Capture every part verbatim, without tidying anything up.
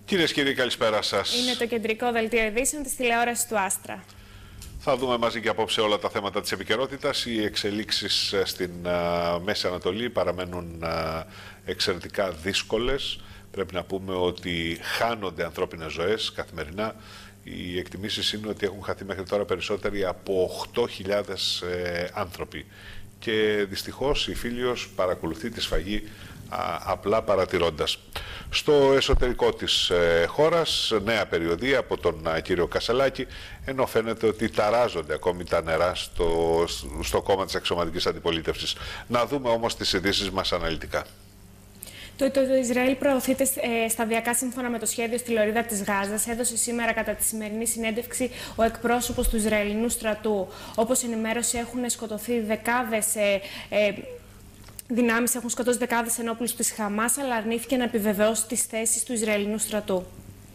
Κυρίες και κύριοι, καλησπέρα σας. Είναι το κεντρικό δελτίο ειδήσεων της τηλεόρασης του Άστρα. Θα δούμε μαζί και απόψε όλα τα θέματα της επικαιρότητας. Οι εξελίξεις στην uh, Μέση Ανατολή παραμένουν uh, εξαιρετικά δύσκολες. Πρέπει να πούμε ότι χάνονται ανθρώπινες ζωές καθημερινά. Οι εκτιμήσεις είναι ότι έχουν χαθεί μέχρι τώρα περισσότεροι από οκτώ χιλιάδες ε, άνθρωποι. Και δυστυχώς η Φίλιος παρακολουθεί τη σφαγή α, απλά παρατηρώντας. Στο εσωτερικό της ε, χώρας, νέα περιοδία από τον α, κύριο Κασελάκη, ενώ φαίνεται ότι ταράζονται ακόμη τα νερά στο, στο κόμμα της αξιωματικής αντιπολίτευσης. Να δούμε όμως τις ειδήσεις μας αναλυτικά. Το, το, το Ισραήλ προωθείται ε, σταδιακά σύμφωνα με το σχέδιο στη λωρίδα της Γάζας. Έδωσε σήμερα κατά τη σημερινή συνέντευξη ο εκπρόσωπος του Ισραηλινού στρατού. Όπως ενημέρωσε, έχουν σκοτωθεί δεκάδες ε, ε, δυνάμεις, έχουν σκοτώσει δεκάδες ενόπλους της Χαμάς, αλλά αρνήθηκε να επιβεβαιώσει τις θέσεις του Ισραηλινού στρατού.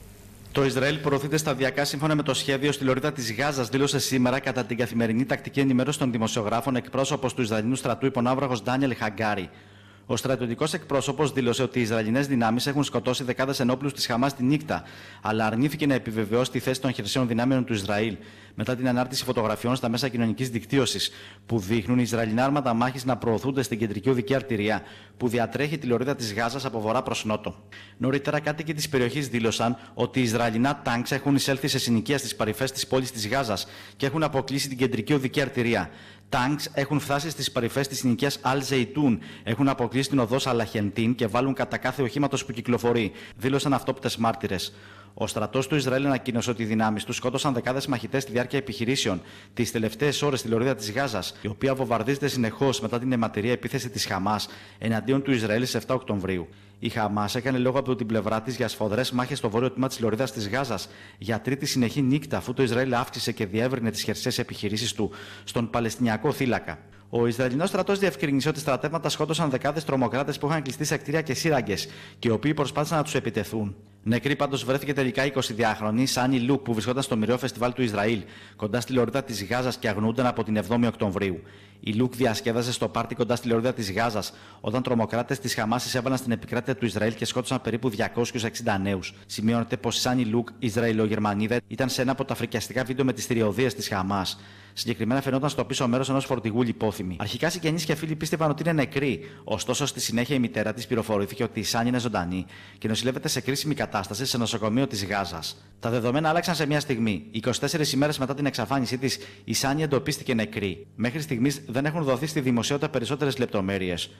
Το Ισραήλ προωθείται σταδιακά σύμφωνα με το σχέδιο στη λωρίδα της Γάζας, δήλωσε σήμερα κατά την καθημερινή τακτική ενημέρωση των δημοσιογράφων εκπρόσωπος του Ισραηλινού στρατού, υποναύραχος Ντάνιελ Χαγκάρη. Ο στρατιωτικός εκπρόσωπος δήλωσε ότι οι Ισραηλινές δυνάμεις έχουν σκοτώσει δεκάδες ενόπλους της Χαμάς τη νύχτα, αλλά αρνήθηκε να επιβεβαιώσει τη θέση των χερσαίων δυνάμεων του Ισραήλ μετά την ανάρτηση φωτογραφιών στα μέσα κοινωνικής δικτύωσης που δείχνουν Ισραηλινά άρματα μάχης να προωθούνται στην κεντρική οδική αρτηρία που διατρέχει τη λωρίδα της Γάζας από βορρά προς νότο. Νωρίτερα, κάτοικοι της περιοχής δήλωσαν ότι οι Ισραηλινά τάγκς έχουν εισέλθει σε συνοικία στις παρυφές της πόλης της Γάζας και έχουν αποκλείσει την κεντρική οδική αρτηρία. Τάγκς έχουν φτάσει στις παρυφές της συνοικίας Αλ Ζεϊτούν, έχουν αποκλείσει την οδό Σαλαχεντίν και βάλουν κατά κάθε οχήματος που κυκλοφορεί, δήλωσαν αυτόπτες μάρτυρες. Ο στρατός του Ισραήλ ανακοίνωσε ότι οι δυνάμεις του σκότωσαν δεκάδες μαχητές στη διάρκεια επιχειρήσεων τις τελευταίες ώρες στη λωρίδα της Γάζας, η οποία βομβαρδίζεται συνεχώς μετά την αιματηρή επίθεση της Χαμάς εναντίον του Ισραήλ στις επτά Οκτωβρίου. Η Χαμάς έκανε λόγο από την πλευρά της για σφοδρές μάχες στο βόρειο τμήμα της λωρίδας της Γάζας για τρίτη συνεχή νύχτα, αφού το Ισραήλ αύξησε και διεύρυνε τις χερσαίες επιχειρήσεις του στον Παλαιστινιακό θύλακα. Ο Ισραηλινός στρατός διευκρίνησε ότι στρατεύματα σκότωσαν δεκάδες τρομοκράτες που είχαν κλειστεί σε κτίρια και σύραγγες και οι οποίοι προσπάθησαν να τους επιτεθούν. Νεκρή πάντως βρέθηκε τελικά η εικοσιδυάχρονη Σάνι Λουκ που βρισκόταν στο μοιραίο φεστιβάλ του Ισραήλ κοντά στη λωρίδα της Γάζας και αγνοούνταν από την εβδόμη Οκτωβρίου. Η Λουκ διασκέδασε στο πάρτι κοντά στη λωρίδα της Γάζας όταν τρομοκράτες της Χαμάς εισέβαλαν στην επικράτεια του Ισραήλ και σκότωσαν περίπου διακόσιους εξήντα νέους. Σημειώνεται πως η Σάνι Λουκ, Ισραηλογερμανίδα, ήταν σε ένα από τα φρικιαστικά βίντεο με τις θηριωδίες της Χαμάς. Συγκεκριμένα φαινόταν στο πίσω μέρος ενός φορτηγού λιπόθυμη. Αρχικά συγγενείς και φίλοι πίστευαν ότι είναι νεκρή, ωστόσο στη συνέχεια η μητέρα της πληροφορήθηκε ότι η Σάνι είναι ζωντανή και νοσηλεύεται σε κρίσιμη κατάσταση σε νοσοκομείο της Γάζας. Τα δεδομένα άλλαξαν σε μια στιγμή. είκοσι τέσσερις ημέρες μετά την εξαφάνισή της, η Σάνι εντοπίστηκε νεκρή. Μέχρι στιγμής δεν έχουν δοθεί στη δημοσιότητα περισσότερες λεπτομέρειες.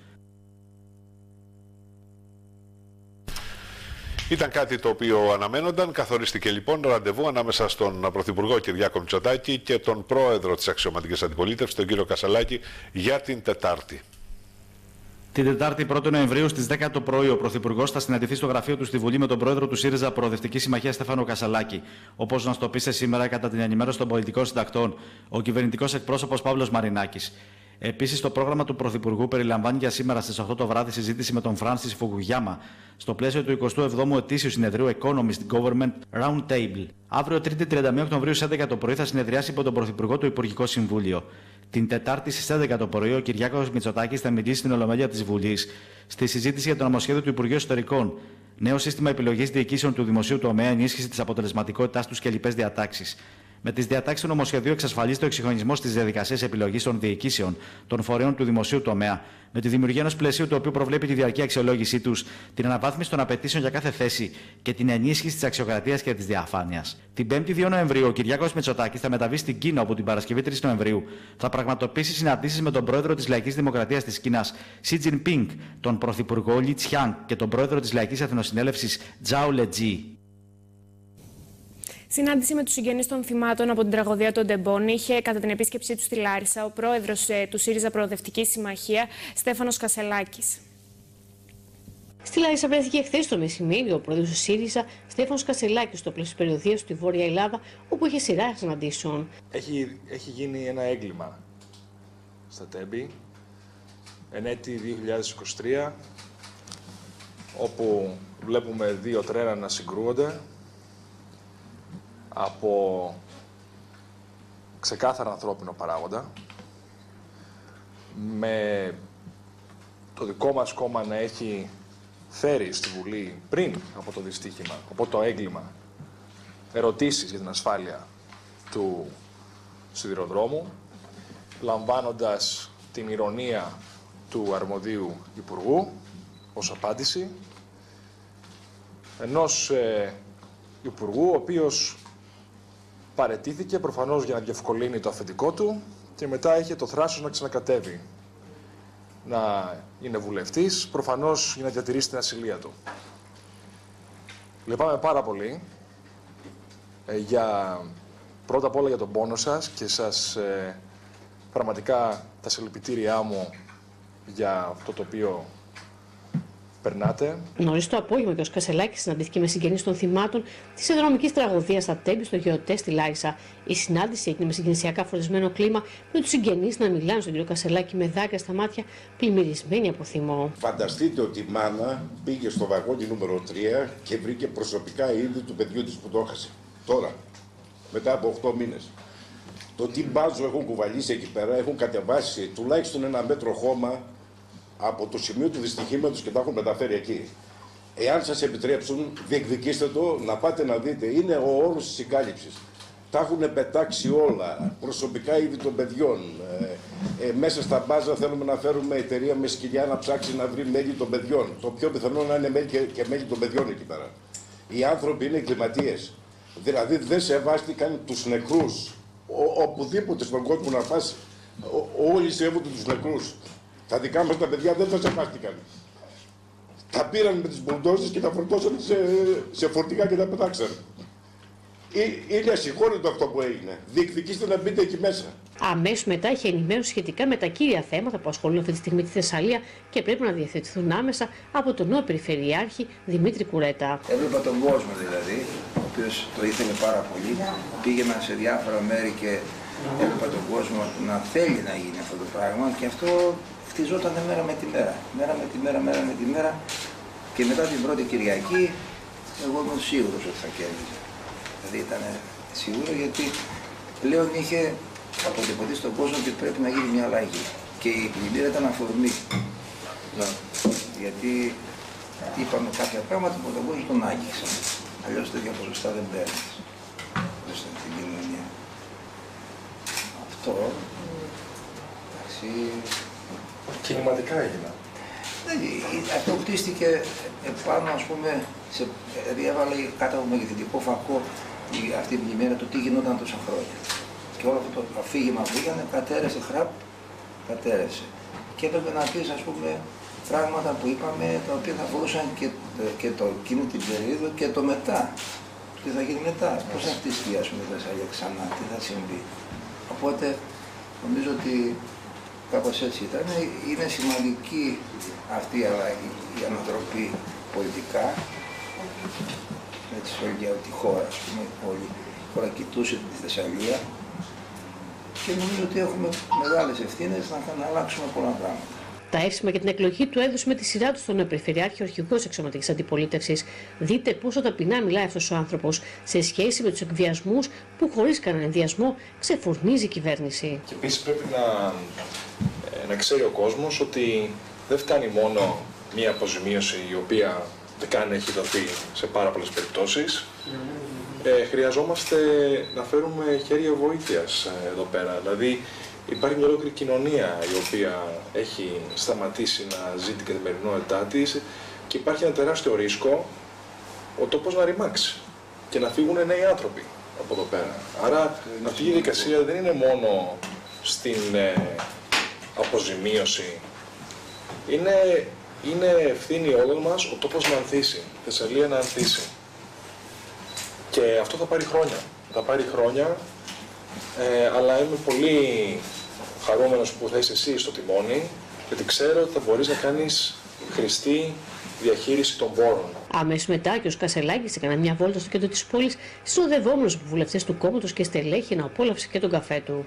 Ήταν κάτι το οποίο αναμένονταν. Καθορίστηκε λοιπόν ραντεβού ανάμεσα στον Πρωθυπουργό Κυριάκο Μητσοτάκη και τον Πρόεδρο της Αξιωματικής Αντιπολίτευσης, τον κύριο Κασελάκη, για την Τετάρτη. Την Τετάρτη πρώτη Νοεμβρίου στις δέκα το πρωί, ο Πρωθυπουργός θα συναντηθεί στο γραφείο του στη Βουλή με τον Πρόεδρο του ΣΥΡΙΖΑ Προοδευτική Συμμαχία Στέφανο Κασελάκη. Όπως μας το πείσε σήμερα κατά την ενημέρωση των πολιτικών συντακτών, ο κυβερνητικός εκπρόσωπος Παύλος Μαρινάκης. Επίσης, το πρόγραμμα του Πρωθυπουργού περιλαμβάνει για σήμερα στις οκτώ το βράδυ συζήτηση με τον Φράνσις Φουκουγιάμα στο πλαίσιο του εικοστού εβδόμου ετήσιου συνεδρίου Economist Government Round Table. Αύριο, Τρίτη τριάντα μία Οκτωβρίου στις έντεκα το πρωί, θα συνεδριάσει υπό τον Πρωθυπουργό το Υπουργικό Συμβούλιο. Την Τετάρτη στις έντεκα το πρωί, ο Κυριάκος Μητσοτάκης θα μιλήσει στην Ολομέλεια της Βουλής στη συζήτηση για το νομοσχέδιο του Υπουργείου Εσωτερικών. Νέο σύστημα επιλογής διοικήσεων του δημοσίου τομέα, ενίσχυση της αποτελεσματικότητάς τους και λοιπές διατάξεις. Με τις διατάξεις του νομοσχεδίου εξασφαλίζεται ο εξυγχρονισμός της διαδικασίας επιλογής των διοικήσεων των φορέων του δημοσίου τομέα, με τη δημιουργία ενός πλαισίου το οποίο προβλέπει τη διαρκή αξιολόγησή τους, την αναβάθμιση των απαιτήσεων για κάθε θέση και την ενίσχυση της αξιοκρατίας και της διαφάνειας. Την πέμπτη δύο Νοεμβρίου, ο Κυριάκος Μητσοτάκης θα μεταβεί στην Κίνα, όπου την Παρασκευή τρεις Νοεμβρίου θα πραγματοποιήσει συναντήσεις με τον πρόεδρο της Λαϊκής Δημοκρατίας της Κίνας, Xi Jinping, τον πρωθυπουργό Λι Τσιάνγκ και τον πρόεδρο της Λαϊκής Εθνοσυνέλευσης, Τζάο Λετζί. Συνάντηση με τους συγγενείς των θυμάτων από την τραγωδία των Ντεμπών είχε κατά την επίσκεψή του στη Λάρισα ο πρόεδρος ε, του ΣΥΡΙΖΑ Προοδευτική Συμμαχία, Στέφανος Κασελάκης. Στη Λάρισα βρέθηκε χθες το μεσημέρι ο πρόεδρος του ΣΥΡΙΖΑ, Στέφανος Κασελάκης, στο πλαίσιο της περιοδίας στη Βόρεια Ελλάδα, όπου είχε σειρά συναντήσεων. Έχει, έχει γίνει ένα έγκλημα στα Τέμπη, εν έτη δύο χιλιάδες είκοσι τρία, όπου βλέπουμε δύο τρένα να συγκρούονται από ξεκάθαρα ανθρώπινο παράγοντα, με το δικό μας κόμμα να έχει φέρει στη Βουλή πριν από το δυστύχημα, από το έγκλημα, ερωτήσεις για την ασφάλεια του σιδηροδρόμου, λαμβάνοντας την ηρωνία του αρμοδίου Υπουργού ως απάντηση, ενός ε, Υπουργού ο οποίος παραιτήθηκε προφανώς για να διευκολύνει το αφεντικό του και μετά είχε το θράσος να ξανακατέβει, να είναι βουλευτής, προφανώς για να διατηρήσει την ασυλία του. Λυπάμαι πάρα πολύ ε, για, πρώτα απ' όλα για τον πόνο σας και σας ε, πραγματικά τα συλληπιτήριά μου για αυτό το οποίο περνάτε. Νωρίς το απόγευμα και ο Σκασελάκης συναντήθηκε με συγγενείς των θυμάτων της συνδρομικής τραγωδίας στα Τέμπη στο Γεωτέ στη Λάρισα. Η συνάντηση έγινε με συγκινησιακά φορεσμένο κλίμα, με τους συγγενείς να μιλάνε στον κύριο Κασελάκη με δάκρυα στα μάτια, πλημμυρισμένοι από θυμό. Φανταστείτε ότι η μάνα πήγε στο βαγόνι νούμερο τρία και βρήκε προσωπικά είδη του παιδιού της που το έχασε. Τώρα, μετά από οκτώ μήνες. Το τι μπάζο έχουν κουβαλήσει εκεί πέρα, έχουν κατεβάσει τουλάχιστον ένα μέτρο χώμα από το σημείο του δυστυχήματος και τα έχουν μεταφέρει εκεί. Εάν σας επιτρέψουν, διεκδικήστε το, να πάτε να δείτε. Είναι ο όρος της συγκάλυψης. Τα έχουν πετάξει όλα, προσωπικά είδη των παιδιών. Ε, ε, μέσα στα μπάζα θέλουμε να φέρουμε εταιρεία με σκυλιά να ψάξει να βρει μέλη των παιδιών. Το πιο πιθανό να είναι μέλη και, και μέλη των παιδιών εκεί πέρα. Οι άνθρωποι είναι εγκληματίες. Δηλαδή δεν σεβάστηκαν τους νεκρούς. Ο, οπουδήποτε στον κόσμο να πας, ο, όλοι σέβονται τους νεκρούς. Τα δικά μας τα παιδιά δεν τα σεβάστηκαν. Τα πήραν με τις μπουλντόζες και τα φορτώσαν σε, σε φορτηγά και τα πετάξαν. Είναι ασυγχώρητο αυτό που έγινε. Διεκδικήστε να μπείτε εκεί μέσα. Αμέσως μετά είχε ενημέρωση σχετικά με τα κύρια θέματα που ασχολούν αυτή τη στιγμή τη Θεσσαλία και πρέπει να διευθετηθούν άμεσα από τον νέο Περιφερειάρχη Δημήτρη Κουρέτα. Έβλεπα τον κόσμο δηλαδή, ο οποίος το ήθελε πάρα πολύ. Πήγαινα σε διάφορα μέρη και έβλεπα τον κόσμο να θέλει να γίνει αυτό το πράγμα και αυτό χτιζόταν μέρα με τη μέρα. Μέρα με τη μέρα, μέρα με τη μέρα. Και μετά την πρώτη Κυριακή, εγώ ήμουν σίγουρος ότι θα κέρδιζε. Δηλαδή ήταν σίγουρο γιατί πλέον είχε αποτυπωθεί στον κόσμο ότι πρέπει να γίνει μια αλλαγή. Και η πλημμύρα ήταν αφορμή. Γιατί είπαμε κάποια πράγματα που τον κόσμο τον άγγιξαν. Αλλιώς τέτοια ποσοστά δεν παίρνεις στην κοινωνία. Αυτό, εντάξει... Κινηματικά έγινα. Αυτό χτίστηκε επάνω, ας πούμε, σε, δηλαδή έβαλε κάτω από μεγεθυντικό φακό η, αυτή η πλημμύρα το τι γινόταν τόσα χρόνια. Και όλο αυτό το αφήγημα που πήγανε, κατέρεσε χραπ, κατέρεσε. Και έπρεπε να πεις, ας πούμε, πράγματα που είπαμε, τα οποία θα μπορούσαν και, και το, εκείνη την περίοδο και το μετά. Τι θα γίνει μετά, πώς θα χτιστεί, ας πούμε, η Θεσσαλία ξανά, τι θα συμβεί. Οπότε, νομίζω ότι κάπως έτσι ήταν. Είναι σημαντική αυτή η, η ανατροπή πολιτικά, έτσι όλη τη χώρα, ας πούμε, όλη η χώρα κοιτούσε τη Θεσσαλία και νομίζω ότι έχουμε μεγάλες ευθύνες να, να αλλάξουμε πολλά πράγματα. Τα εύσημα για την εκλογή του έδωσε με τη σειρά του στον νέο Περιφερειάρχη ο αρχηγός εξωματικής αντιπολίτευσης. Δείτε πόσο ταπεινά μιλάει αυτός ο άνθρωπος σε σχέση με τους εκβιασμούς που χωρίς κανέναν ενδιασμό ξεφουρνίζει η κυβέρνηση. Και επίσης πρέπει να, να ξέρει ο κόσμος ότι δεν φτάνει μόνο μία αποζημίωση η οποία δεν καν έχει δοθεί σε πάρα πολλές περιπτώσεις. Ε, χρειαζόμαστε να φέρουμε χέρια βοήθειας εδώ πέρα. Δηλαδή, υπάρχει μια ολόκληρη κοινωνία η οποία έχει σταματήσει να ζει την καθημερινότητά της και υπάρχει ένα τεράστιο ρίσκο ο τόπος να ρημάξει και να φύγουν νέοι άνθρωποι από εδώ πέρα. Άρα αυτή η διαδικασία δεν είναι μόνο στην ε, αποζημίωση. Είναι, είναι ευθύνη όλων μας ο τόπος να ανθίσει, η Θεσσαλία να ανθίσει. Και αυτό θα πάρει χρόνια. Θα πάρει χρόνια, ε, αλλά είμαι πολύ χαρούμενος που θα είσαι εσύ στο τιμόνι, γιατί ξέρω ότι θα μπορείς να κάνεις χρηστή διαχείριση των πόρων. Αμέσως μετά και ο Σκασελάκης έκανε μια βόλτα στο κέντρο της πόλης, συνοδευόμενος από βουλευτές του κόμματος και στελέχη να απόλαυσε και τον καφέ του.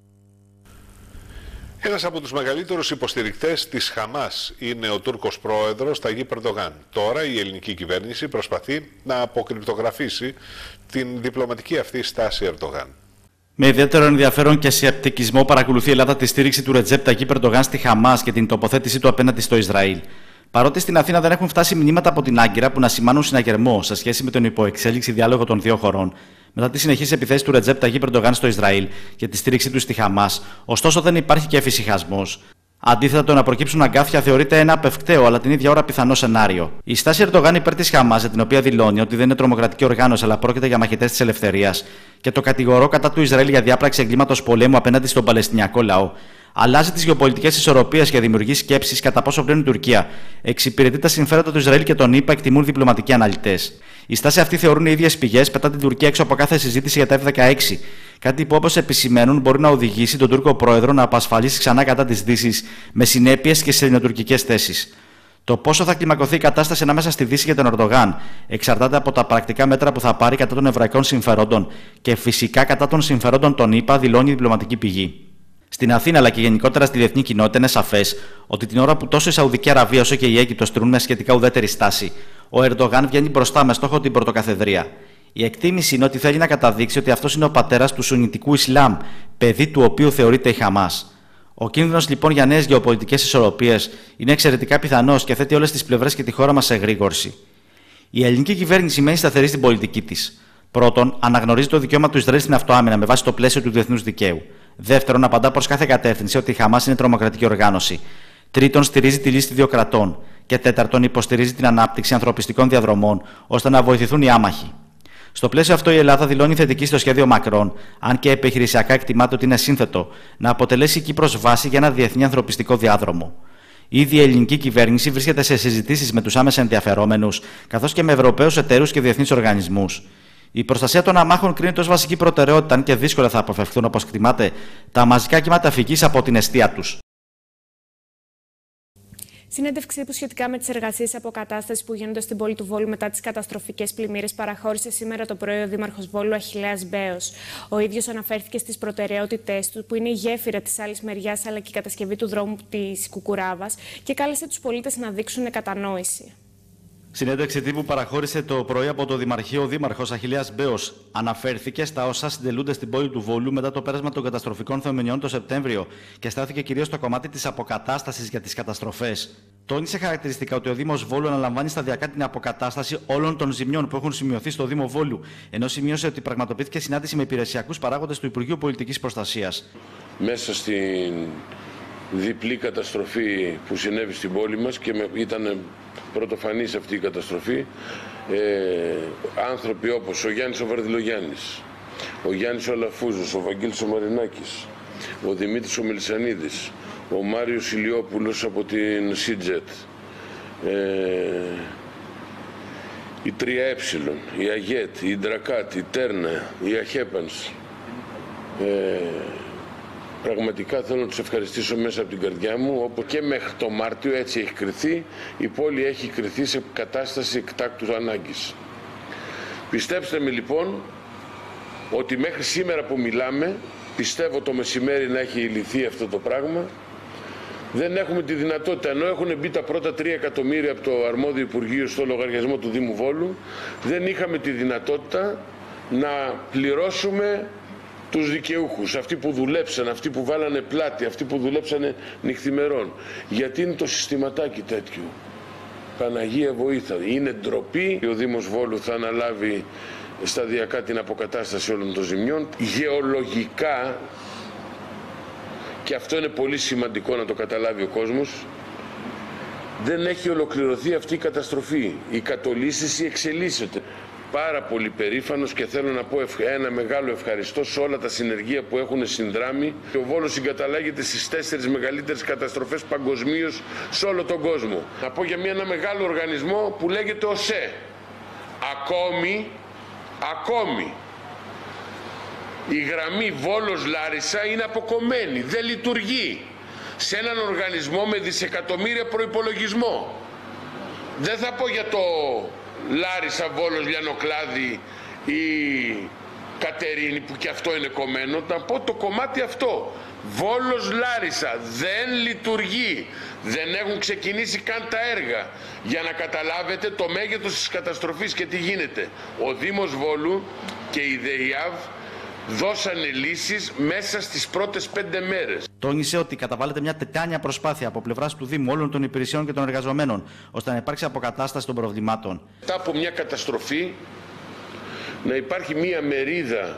Ένας από τους μεγαλύτερους υποστηρικτές της Χαμάς είναι ο Τούρκος πρόεδρος Ταγίπ Ερντογάν. Τώρα η ελληνική κυβέρνηση προσπαθεί να αποκρυπτογραφήσει την διπλωματική αυτή στάση Ερντογάν. Με ιδιαίτερο ενδιαφέρον και σκεπτικισμό παρακολουθεί η Ελλάδα τη στήριξη του Ρετζέπ Ταγίπ Ερντογάν στη Χαμάς και την τοποθέτησή του απέναντι στο Ισραήλ. Παρότι στην Αθήνα δεν έχουν φτάσει μηνύματα από την Άγκυρα που να σημάνουν συναγερμό σε σχέση με τον υποεξέλιξη διάλογο των δύο χωρών, μετά τις συνεχείς επιθέσεις του Ρετζέπ Ταγίπ Ερντογάν στο Ισραήλ και τη στήριξή του στη Χαμάς, ωστόσο δεν υπάρχει και εφησυχασμός. Αντίθετα, το να προκύψουν αγκάθια θεωρείται ένα απευκταίο αλλά την ίδια ώρα πιθανό σενάριο. Η στάση Ερντογάν υπέρ της Χαμάς, για την οποία δηλώνει ότι δεν είναι τρομοκρατική οργάνωση αλλά πρόκειται για μαχητές της ελευθερίας, και το κατηγορώ κατά του Ισραήλ για διάπραξη εγκλήματος πολέμου απέναντι στον Παλαιστινιακό λαό, αλλάζει τις γεωπολιτικές ισορροπίες και δημιουργεί σκέψεις κατά πόσο πλέον η Τουρκία εξυπηρετεί τα συμφέροντα του Ισραήλ και τον ΗΠΑ, εκτιμούν διπλωματικοί αναλυτές. Η στάση αυτή θεωρούν οι ίδιες πηγές, πετά την Τουρκία έξω από κάθε συζήτηση για τα εφ δεκαέξι. Κάτι που, όπως επισημαίνουν, μπορεί να οδηγήσει τον Τούρκο πρόεδρο να απασφαλίσει ξανά κατά της Δύσης με συνέπειες και σε ελληνοτουρκικές θέσεις. Το πόσο θα κλιμακωθεί η κατάσταση ανάμεσα στη Δύση και τον Ερντογάν εξαρτάται από τα πρακτικά μέτρα που θα πάρει κατά των εβραϊκών συμφερόντων και φυσικά κατά των συμφερόντων των ΗΠΑ, δηλώνει η διπλωματική πηγή. Στην Αθήνα αλλά και γενικότερα στη διεθνή κοινότητα είναι σαφές ότι την ώρα που τόσο η Σαουδική Αραβία όσο και η Αίγυπτος τηρούν με σχετικά ουδέτερη στάση, ο Ερντογάν βγαίνει μπροστά με στόχο την πρωτοκαθεδρία. Η εκτίμηση είναι ότι θέλει να καταδείξει ότι αυτός είναι ο πατέρας του Σουννιτικού Ισλάμ, παιδί του οποίου θεωρείται η Χαμάς. Ο κίνδυνος λοιπόν για νέες γεωπολιτικές ισορροπίες είναι εξαιρετικά πιθανός και θέτει όλες τις πλευρές και τη χώρα μας σε εγρήγορση. Η ελληνική κυβέρνηση μένει σταθερή στην πολιτική της. Πρώτον, αναγνωρίζει το δικαίωμα του Ισραήλ στην αυτοάμυνα με βάση το πλαίσιο του διεθνούς δικαίου. Δεύτερον, απαντά προς κάθε κατεύθυνση ότι η Χαμάς είναι τρομοκρατική οργάνωση. Τρίτον, στηρίζει τη λύση δύο κρατών. Και τέταρτον, υποστηρίζει την ανάπτυξη ανθρωπιστικών διαδρομών ώστε να βοηθηθούν οι άμαχοι. Στο πλαίσιο αυτό, η Ελλάδα δηλώνει θετική στο σχέδιο Μακρόν, αν και επιχειρησιακά εκτιμάται ότι είναι σύνθετο, να αποτελέσει η Κύπρος βάση για ένα διεθνή ανθρωπιστικό διάδρομο. Ήδη η ελληνική κυβέρνηση βρίσκεται σε συζητήσεις με τους άμεσα ενδιαφερόμενους, καθώς και με Ευρωπαίους εταίρους και διεθνείς οργανισμούς. Η προστασία των αμάχων κρίνεται ως βασική προτεραιότητα, αν και δύσκολα θα αποφευχθούν, όπως εκτιμάται, τα μαζικά κύματα φυγής από την εστία τους. Συνέντευξη που σχετικά με τις εργασίες αποκατάστασης που γίνονται στην πόλη του Βόλου μετά τις καταστροφικές πλημμύρες παραχώρησε σήμερα το πρωί ο Δήμαρχος Βόλου Αχιλλέας Μπέος. Ο ίδιος αναφέρθηκε στις προτεραιότητές του, που είναι η γέφυρα της άλλης μεριάς αλλά και η κατασκευή του δρόμου της Κουκουράβας, και κάλεσε τους πολίτες να δείξουν κατανόηση. Συνέντευξη τύπου παραχώρησε το πρωί από το Δημαρχείο ο Δήμαρχος Αχιλλέας Μπέος. Αναφέρθηκε στα όσα συντελούνται στην πόλη του Βόλου μετά το πέρασμα των καταστροφικών θεομηνιών το Σεπτέμβριο και στάθηκε κυρίως στο κομμάτι της αποκατάστασης για τις καταστροφές. Τόνισε χαρακτηριστικά ότι ο Δήμος Βόλου αναλαμβάνει σταδιακά την αποκατάσταση όλων των ζημιών που έχουν σημειωθεί στο Δήμο Βόλου, ενώ σημείωσε ότι πραγματοποιήθηκε συνάντηση με υπηρεσιακούς παράγοντες του Υπουργείου Πολιτικής Προστασίας. Μέσα στην διπλή καταστροφή που συνέβη στην πόλη μας και ήταν πρωτοφανής αυτή η καταστροφή, ε, άνθρωποι όπως ο Γιάννης ο Βαρδιλογιάννης, ο Γιάννης ο Αλαφούζος, ο Βαγγέλης ο Μαρινάκης, ο Δημήτρης ο Μελισσανίδης, ο Μάριος Ηλιόπουλος από την Σίτζετ, ε, η τρία Ε, η Αγέτ, η Ντρακάτ, η Τέρνα, η Αχέπανς. Ε, Πραγματικά θέλω να τους ευχαριστήσω μέσα από την καρδιά μου, όπου και μέχρι το Μάρτιο έτσι έχει κριθεί, η πόλη έχει κριθεί σε κατάσταση εκτάκτου ανάγκης. Πιστέψτε με λοιπόν ότι μέχρι σήμερα που μιλάμε, πιστεύω το μεσημέρι να έχει λυθεί αυτό το πράγμα, δεν έχουμε τη δυνατότητα, ενώ έχουν μπει τα πρώτα τρία εκατομμύρια από το αρμόδιο Υπουργείο στο λογαριασμό του Δήμου Βόλου, δεν είχαμε τη δυνατότητα να πληρώσουμε τους δικαιούχους, αυτοί που δουλέψαν, αυτοί που βάλανε πλάτη, αυτοί που δουλέψανε νυχθημερών. Γιατί είναι το συστηματάκι τέτοιο. Παναγία βοήθα. Είναι ντροπή. Ο Δήμος Βόλου θα αναλάβει σταδιακά την αποκατάσταση όλων των ζημιών. Γεωλογικά, και αυτό είναι πολύ σημαντικό να το καταλάβει ο κόσμος, δεν έχει ολοκληρωθεί αυτή η καταστροφή. Η κατολίσθηση εξελίσσεται. Πάρα πολύ περήφανος και θέλω να πω ένα μεγάλο ευχαριστώ σε όλα τα συνεργεία που έχουν συνδράμει. Ο Βόλος συγκαταλέγεται στις τέσσερις μεγαλύτερες καταστροφές παγκοσμίως σε όλο τον κόσμο. Να πω για μια, ένα μεγάλο οργανισμό που λέγεται ΟΣΕ. Ακόμη, ακόμη, η γραμμή Βόλος-Λάρισα είναι αποκομμένη, δεν λειτουργεί. Σε έναν οργανισμό με δισεκατομμύρια προϋπολογισμό. Δεν θα πω για το Λάρισα, Βόλος, Λιανοκλάδη ή Κατερίνη που και αυτό είναι κομμένο, να πω το κομμάτι αυτό. Βόλος, Λάρισα δεν λειτουργεί, δεν έχουν ξεκινήσει καν τα έργα. Για να καταλάβετε το μέγεθος της καταστροφής και τι γίνεται. Ο Δήμος Βόλου και η ΔΕΙΑΒ δώσανε λύσεις μέσα στις πρώτες πέντε μέρες. Τόνισε ότι καταβάλλεται μια τετάνια προσπάθεια από πλευράς του Δήμου, όλων των υπηρεσιών και των εργαζομένων, ώστε να υπάρξει αποκατάσταση των προβλημάτων. Μετά από μια καταστροφή, να υπάρχει μια μερίδα.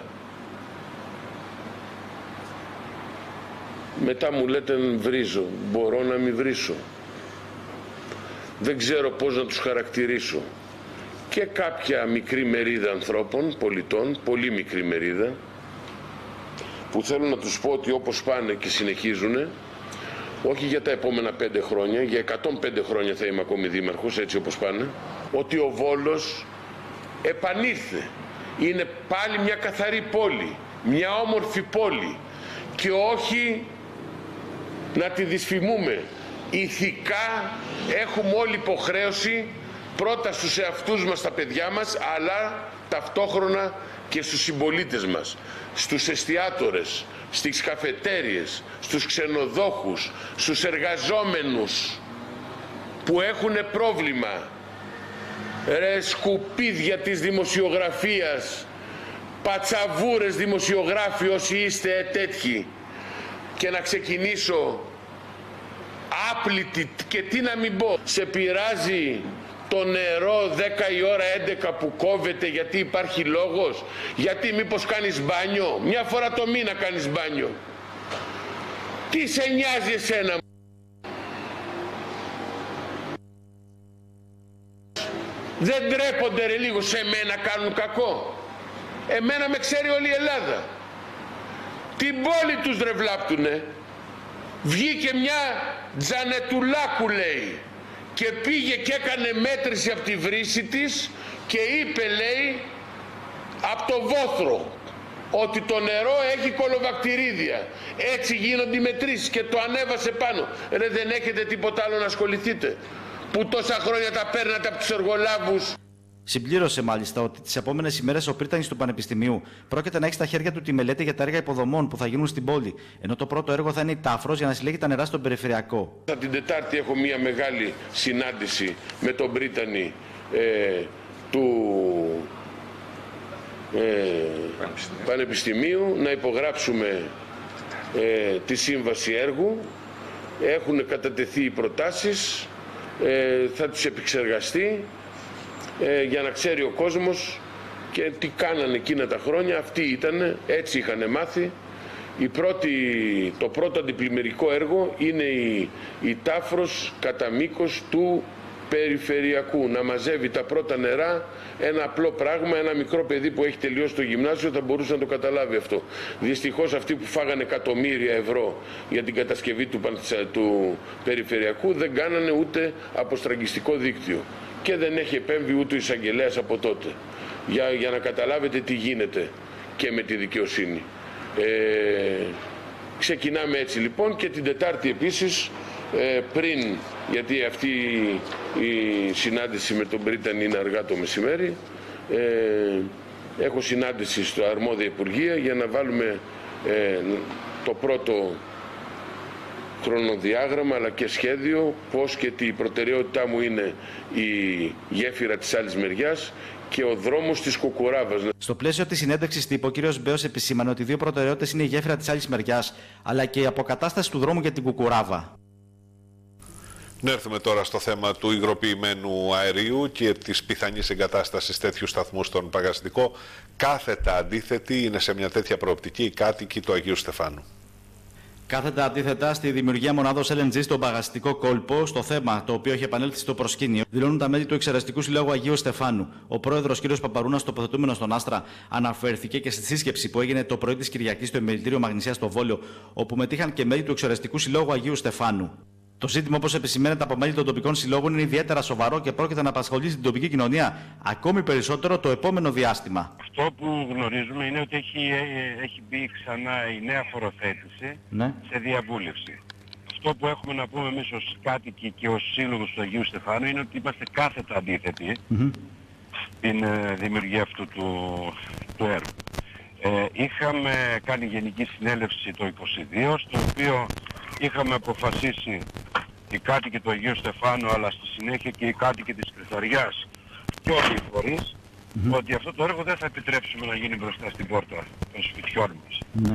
Μετά μου λέτε βρίζω, μπορώ να μην βρίσω. Δεν ξέρω πώς να τους χαρακτηρίσω. Και κάποια μικρή μερίδα ανθρώπων, πολιτών, πολύ μικρή μερίδα, που θέλω να τους πω ότι όπως πάνε και συνεχίζουν, όχι για τα επόμενα πέντε χρόνια, για εκατόν πέντε χρόνια θα είμαι ακόμη δήμαρχος, έτσι όπως πάνε, ότι ο Βόλος επανήλθε. Είναι πάλι μια καθαρή πόλη, μια όμορφη πόλη και όχι να τη δυσφημούμε. Ηθικά έχουμε όλη υποχρέωση πρώτα στους εαυτούς μας, τα παιδιά μας, αλλά ταυτόχρονα και στους συμπολίτες μας, στους εστιατόρες, στις καφετέριες, στους ξενοδόχους, στους εργαζόμενους που έχουν πρόβλημα. Ρε σκουπίδια της δημοσιογραφίας, πατσαβούρες δημοσιογράφοι όσοι είστε τέτοιοι. Και να ξεκινήσω άπλητη και τι να μην πω. Σε πειράζει το νερό δέκα η ώρα έντεκα που κόβεται γιατί υπάρχει λόγος? Γιατί μήπως κάνεις μπάνιο? Μια φορά το μήνα κάνεις μπάνιο. Τι σε νοιάζει εσένα? Δεν ντρέπονται ρε λίγο? Σε μένα κάνουν κακό? Εμένα με ξέρει όλη η Ελλάδα. Την πόλη τους ρε βλάπτουνε. Βγήκε μια Τζανετουλάκου λέει και πήγε και έκανε μέτρηση από τη βρύση της και είπε λέει από το βόθρο ότι το νερό έχει κολοβακτηρίδια. Έτσι γίνονται οι μετρήσεις και το ανέβασε πάνω. Ρε δεν έχετε τίποτα άλλο να ασχοληθείτε που τόσα χρόνια τα παίρνατε από τους εργολάβους? Συμπλήρωσε μάλιστα ότι τις επόμενες ημέρες ο πρίτανης του Πανεπιστημίου πρόκειται να έχει στα χέρια του τη μελέτη για τα έργα υποδομών που θα γίνουν στην πόλη, ενώ το πρώτο έργο θα είναι η Τάφρος για να συλλέγει τα νερά στον περιφερειακό. Την Τετάρτη έχω μια μεγάλη συνάντηση με τον πρίτανη ε, του ε, Πανεπιστημίου. Πανεπιστημίου να υπογράψουμε ε, τη σύμβαση έργου. Έχουν κατατεθεί οι προτάσεις, ε, θα τις επεξεργαστεί. Ε, για να ξέρει ο κόσμος και τι κάνανε εκείνα τα χρόνια. Αυτοί ήτανε, έτσι είχαν μάθει. Η πρώτη, το πρώτο αντιπλημμυρικό έργο είναι η, η Τάφρος κατά μήκος του περιφερειακού. Να μαζεύει τα πρώτα νερά, ένα απλό πράγμα, ένα μικρό παιδί που έχει τελειώσει το γυμνάσιο θα μπορούσε να το καταλάβει αυτό. Δυστυχώς αυτοί που φάγανε εκατομμύρια ευρώ για την κατασκευή του, του περιφερειακού δεν κάνανε ούτε αποστραγγιστικό δίκτυο. Και δεν έχει επέμβει ούτε ο εισαγγελέας από τότε. Για, για να καταλάβετε τι γίνεται και με τη δικαιοσύνη. Ε, ξεκινάμε έτσι λοιπόν και την Τετάρτη επίσης, ε, πριν, γιατί αυτή η συνάντηση με τον Πρίτανη είναι αργά το μεσημέρι, ε, έχω συνάντηση στο αρμόδια Υπουργεία για να βάλουμε ε, το πρώτο χρονοδιάγραμμα αλλά και σχέδιο πώς και τι. Η προτεραιότητά μου είναι η γέφυρα της άλλης μεριάς και ο δρόμος της Κουκουράβας. Στο πλαίσιο της συνέντευξης τύπου, ο κ. Μπέος επισήμανε ότι οι δύο προτεραιότητες είναι η γέφυρα της άλλης μεριάς αλλά και η αποκατάσταση του δρόμου για την Κουκουράβα. Να έρθουμε τώρα στο θέμα του υγροποιημένου αερίου και της πιθανής εγκατάστασης τέτοιου σταθμού στον Παγαστικό. Κάθετα αντίθετη είναι σε μια τέτοια προοπτική οι κάτοικοι του Αγίου Στεφάνου. Κάθετα αντίθετα στη δημιουργία μονάδος ελ εν τζι στον Παγαστικό κόλπο, στο θέμα το οποίο έχει επανέλθει στο προσκήνιο, δηλώνουν τα μέλη του Εξεραστικού Συλλόγου Αγίου Στεφάνου. Ο πρόεδρος κ. Παπαρούνας, τοποθετούμενος στον Άστρα, αναφέρθηκε και στη σύσκεψη που έγινε το πρωί της Κυριακής στο Επιμελητήριο Μαγνησίας στο Βόλιο, όπου μετήχαν και μέλη του Εξεραστικού Συλλόγου Αγίου Στεφάνου. Το ζήτημα, όπως επισημαίνεται από μέλη των τοπικών συλλόγων, είναι ιδιαίτερα σοβαρό και πρόκειται να απασχολήσει την τοπική κοινωνία ακόμη περισσότερο το επόμενο διάστημα. Αυτό που γνωρίζουμε είναι ότι έχει, έχει μπει ξανά η νέα φοροθέτηση ναι. σε διαβούλευση. Αυτό που έχουμε να πούμε εμείς ως κάτοικοι και ως σύλλογος του Αγίου Στεφάνου είναι ότι είμαστε κάθετα αντίθετοι mm-hmm. στην ε, δημιουργία αυτού του, του έργου. Ε, είχαμε κάνει γενική συνέλευση το είκοσι δύο, στο οποίο είχαμε αποφασίσει οι κάτοικοι του Αγίου Στεφάνου, αλλά στη συνέχεια και οι κάτοικοι της Κρυθαριάς και όλοι οι φορείς, mm-hmm. ότι αυτό το έργο δεν θα επιτρέψουμε να γίνει μπροστά στην πόρτα των σπιτιών μας. Mm-hmm.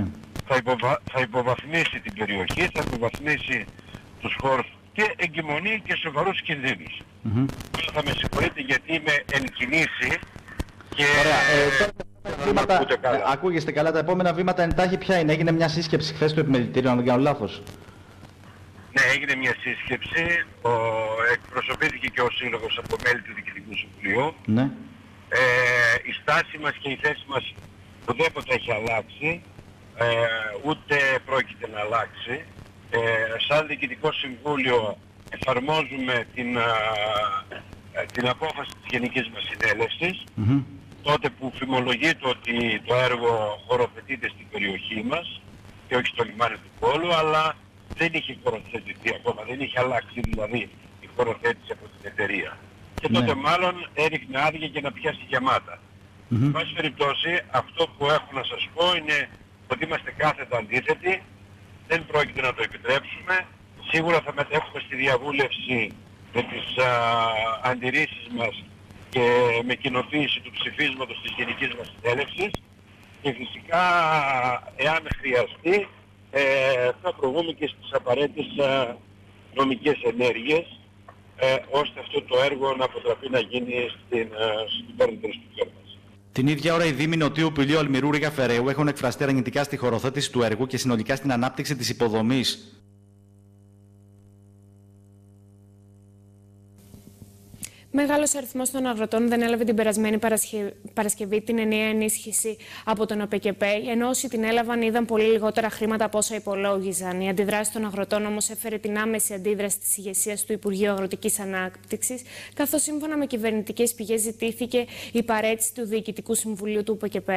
θα, υποβα... θα υποβαθμίσει την περιοχή, θα υποβαθμίσει τους χώρους και εγκυμονεί και σοβαρούς κινδύνους. Mm-hmm. Θα με συγχωρείτε γιατί είμαι εν κινήσει και... Ωραία, ε, τώρα, βήματα, καλά. Ε, ακούγεστε καλά, τα επόμενα βήματα εντάχει ποια είναι? Έγινε μια σύσκεψη χθες στο επιμελητήριο, αν δεν κάνω λάθος. Ναι, έγινε μια σύσκεψη, ο, εκπροσωπήθηκε και ο Σύλλογος από μέλη του Διοικητικού Συμβουλίου. Ναι. Ε, η στάση μας και η θέση μας ουδέποτε έχει αλλάξει, ε, ούτε πρόκειται να αλλάξει. Ε, σαν Διοικητικό Συμβούλιο εφαρμόζουμε την, α, την απόφαση της Γενικής μας Συνέλευσης, mm-hmm. τότε που φημολογείται ότι το έργο χωροθετείται στην περιοχή μας και όχι στο λιμάνι του Βόλου, αλλά δεν είχε χωροθετηθεί ακόμα, δεν είχε αλλάξει δηλαδή η χωροθέτηση από την εταιρεία. Και τότε ναι. μάλλον έριχνε άδεια για να πιάσει γεμάτα. Mm-hmm. Εν πάση περιπτώσει, αυτό που έχω να σας πω είναι ότι είμαστε κάθετα αντίθετοι, δεν πρόκειται να το επιτρέψουμε. Σίγουρα θα μετέχουμε στη διαβούλευση με τις α, αντιρρήσεις μας και με κοινοποίηση του ψηφίσματος της Γενικής μας Συνέλευσης και φυσικά, εάν χρειαστεί, ε, θα προβούμε και στις απαραίτητες α, νομικές ενέργειες, ε, ώστε αυτό το έργο να αποτραπεί να γίνει στην, στην πόρτα του χώρου μας. Την ίδια ώρα, οι Δήμοι Νοτίου Πηλίου, Αλμυρού, Ρήγα Φεραίου έχουν εκφραστεί αρνητικά στη χωροθέτηση του έργου και συνολικά στην ανάπτυξη της υποδομής. Μεγάλος αριθμός των αγροτών δεν έλαβε την περασμένη Παρασκευή την ενιαία ενίσχυση από τον ΟΠΕΚΕΠ, ενώ όσοι την έλαβαν είδαν πολύ λιγότερα χρήματα από όσα υπολόγιζαν. Η αντιδράση των αγροτών όμως έφερε την άμεση αντίδραση της ηγεσίας του Υπουργείου Αγροτικής Ανάπτυξης, καθώς σύμφωνα με κυβερνητικές πηγές ζητήθηκε η παραίτηση του Διοικητικού Συμβουλίου του ΟΠΕΚΕΠ.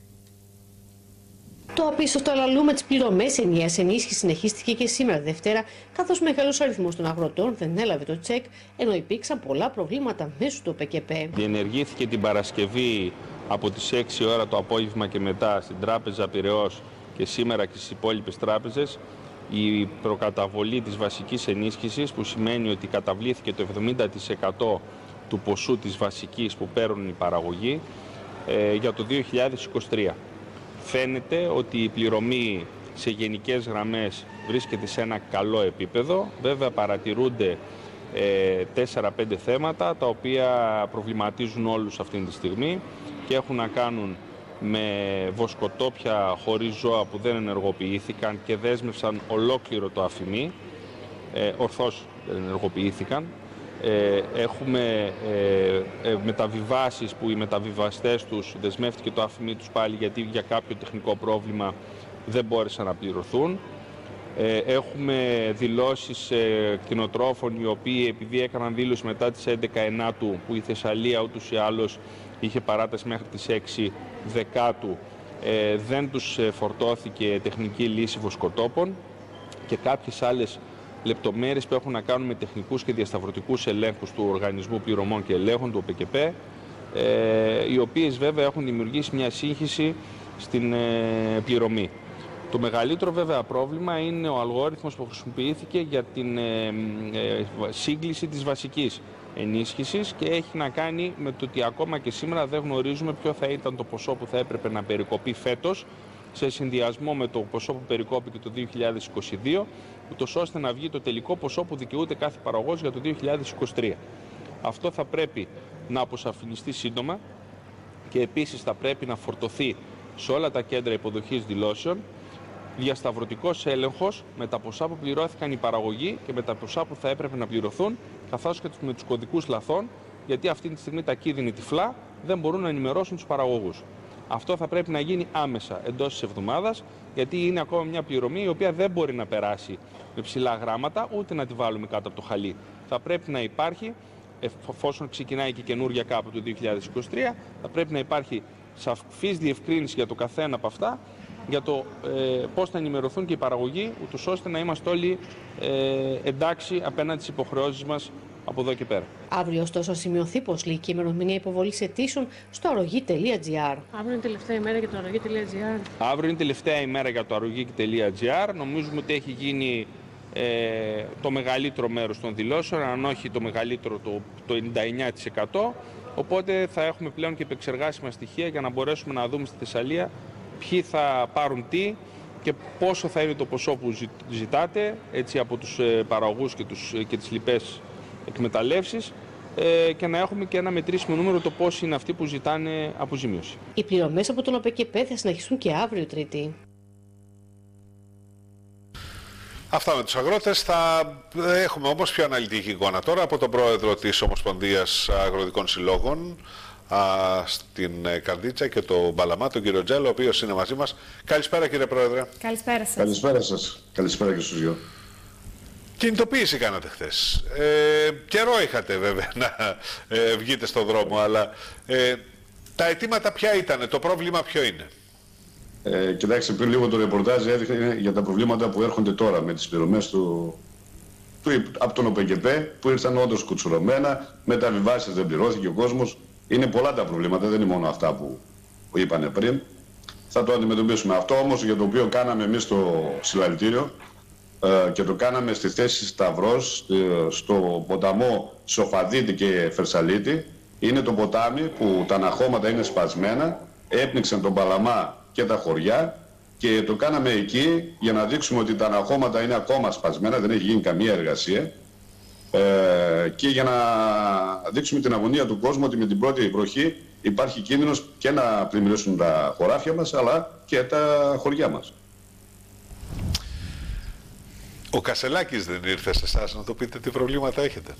Το απίστευτο αλαλού με τις πληρωμές ενιαίας ενίσχυσης συνεχίστηκε και σήμερα Δευτέρα, καθώς μεγάλος αριθμός των αγροτών δεν έλαβε το τσεκ, ενώ υπήρξαν πολλά προβλήματα μέσω του ΟΠΕΚΕΠ. Διενεργήθηκε την Παρασκευή από τις έξι ώρα το απόγευμα και μετά στην Τράπεζα Πειραιώς και σήμερα και στις υπόλοιπες τράπεζες η προκαταβολή της βασικής ενίσχυσης, που σημαίνει ότι καταβλήθηκε το εβδομήντα τοις εκατό του ποσού της βασικής που παίρνουν οι παραγωγοί ε, για το δύο χιλιάδες είκοσι τρία. Φαίνεται ότι η πληρωμή σε γενικές γραμμές βρίσκεται σε ένα καλό επίπεδο. Βέβαια παρατηρούνται τέσσερα πέντε θέματα τα οποία προβληματίζουν όλους αυτή τη στιγμή και έχουν να κάνουν με βοσκοτόπια χωρίς ζώα που δεν ενεργοποιήθηκαν και δέσμευσαν ολόκληρο το αφημί, ε, ορθώς δεν ενεργοποιήθηκαν. Ε, έχουμε ε, ε, μεταβιβάσεις που οι μεταβιβαστές τους δεσμεύτηκε το αφημί τους πάλι γιατί για κάποιο τεχνικό πρόβλημα δεν μπόρεσαν να πληρωθούν. Ε, έχουμε δηλώσεις ε, κτηνοτρόφων οι οποίοι επειδή έκαναν δήλωση μετά τις έντεκα ενάτου που η Θεσσαλία ούτως ή άλλως είχε παράταση μέχρι τις έξι δεκάτου, ε, δεν τους φορτώθηκε τεχνική λύση βοσκοτόπων και κάποιες άλλες λεπτομέρειες που έχουν να κάνουν με τεχνικούς και διασταυρωτικούς ελέγχους του Οργανισμού Πληρωμών και Ελέγχων, του ΟΠΕΚΕΠ, ε, οι οποίες βέβαια έχουν δημιουργήσει μια σύγχυση στην ε, πληρωμή. Το μεγαλύτερο βέβαια πρόβλημα είναι ο αλγόριθμος που χρησιμοποιήθηκε για την ε, ε, σύγκληση της βασικής ενίσχυσης και έχει να κάνει με το ότι ακόμα και σήμερα δεν γνωρίζουμε ποιο θα ήταν το ποσό που θα έπρεπε να περικοπεί φέτος σε συνδυασμό με το ποσό που περικόπηκε το δύο χιλιάδες είκοσι δύο, ούτως ώστε να βγει το τελικό ποσό που δικαιούται κάθε παραγωγός για το δύο χιλιάδες είκοσι τρία. Αυτό θα πρέπει να αποσαφινιστεί σύντομα και επίσης θα πρέπει να φορτωθεί σε όλα τα κέντρα υποδοχής δηλώσεων διασταυρωτικός έλεγχος με τα ποσά που πληρώθηκαν οι παραγωγοί και με τα ποσά που θα έπρεπε να πληρωθούν, καθώς και με τους κωδικούς λαθών, γιατί αυτή τη στιγμή τα κίνδυνοι τυφλά δεν μπορούν να ενημερώσουν τους παραγωγούς. Αυτό θα πρέπει να γίνει άμεσα εντός της εβδομάδας, γιατί είναι ακόμα μια πληρωμή η οποία δεν μπορεί να περάσει με ψηλά γράμματα, ούτε να τη βάλουμε κάτω από το χαλί. Θα πρέπει να υπάρχει, εφόσον ξεκινάει και καινούργια κάπου το δύο χιλιάδες είκοσι τρία, θα πρέπει να υπάρχει σαφής διευκρίνηση για το καθένα από αυτά, για το ε, πώς θα ενημερωθούν και οι παραγωγοί, ούτως ώστε να είμαστε όλοι ε, εντάξει απέναντι στις υποχρεώσεις μας από εδώ και πέρα. Αύριο, ωστόσο, σημειωθεί πως λύγει η ημερομηνία υποβολής αιτήσεων στο αρρωγή τελεία τζι άρ. Αύριο είναι τελευταία ημέρα για το αρρωγή τελεία τζι άρ. Αύριο είναι τελευταία ημέρα για το αρρωγή τελεία τζι άρ. Νομίζουμε ότι έχει γίνει ε, το μεγαλύτερο μέρος των δηλώσεων, αν όχι το μεγαλύτερο, το, το ενενήντα εννέα τοις εκατό. Οπότε θα έχουμε πλέον και επεξεργάσιμα στοιχεία για να μπορέσουμε να δούμε στη Θεσσαλία ποιοι θα πάρουν τι και πόσο θα είναι το ποσό που ζητάτε έτσι, από τους παραγωγούς και, τους, και τις λοιπές εκμεταλλεύσεις ε, και να έχουμε και ένα μετρήσιμο νούμερο το πώς είναι αυτοί που ζητάνε αποζημίωση. Οι πληρωμές από τον ΟΠΕΚΕΠΕ θα συνεχιστούν και αύριο Τρίτη. Αυτά με τους αγρότες. Θα έχουμε όμως πιο αναλυτική εικόνα τώρα από τον πρόεδρο της Ομοσπονδίας Αγροτικών Συλλόγων α, στην Καρδίτσα και το Μπαλαμά, τον κύριο Τζέλο, ο οποίος είναι μαζί μας. Καλησπέρα κύριε πρόεδρε. Καλησπέρα σας. Καλησπέρα σας. Καλησπέρα και στους δυο. Κινητοποίηση κάνατε χθες. Ε, καιρό είχατε βέβαια να ε, βγείτε στον δρόμο, αλλά ε, τα αιτήματα ποια ήταν, το πρόβλημα ποιο είναι? Ε, κοιτάξτε, πριν λίγο το ρεπορτάζ έδειχνε για τα προβλήματα που έρχονται τώρα με τις πληρωμές του, του, από τον ΟΠΕΚΕΠΕ που ήρθαν όντως κουτσουρωμένα, μεταβιβάσεις δεν πληρώθηκε ο κόσμος. Είναι πολλά τα προβλήματα, δεν είναι μόνο αυτά που, που είπανε πριν. Θα το αντιμετωπίσουμε. Αυτό όμως για το οποίο κάναμε εμείς το συλλαλητήριο ε, και το κάναμε στη θέση Σταυρός, ε, στο ποταμό Σοφαδίτη και Φερσαλίτη, είναι το ποτάμι που τα αναχώματα είναι σπασμένα, έπνιξαν τον Παλαμά και τα χωριά και το κάναμε εκεί για να δείξουμε ότι τα αναχώματα είναι ακόμα σπασμένα, δεν έχει γίνει καμία εργασία ε, και για να δείξουμε την αγωνία του κόσμου ότι με την πρώτη βροχή υπάρχει κίνδυνος και να πλημμυρίσουν τα χωράφια μας αλλά και τα χωριά μας. Ο Κασελάκης δεν ήρθε σε εσάς να το πείτε τι προβλήματα έχετε?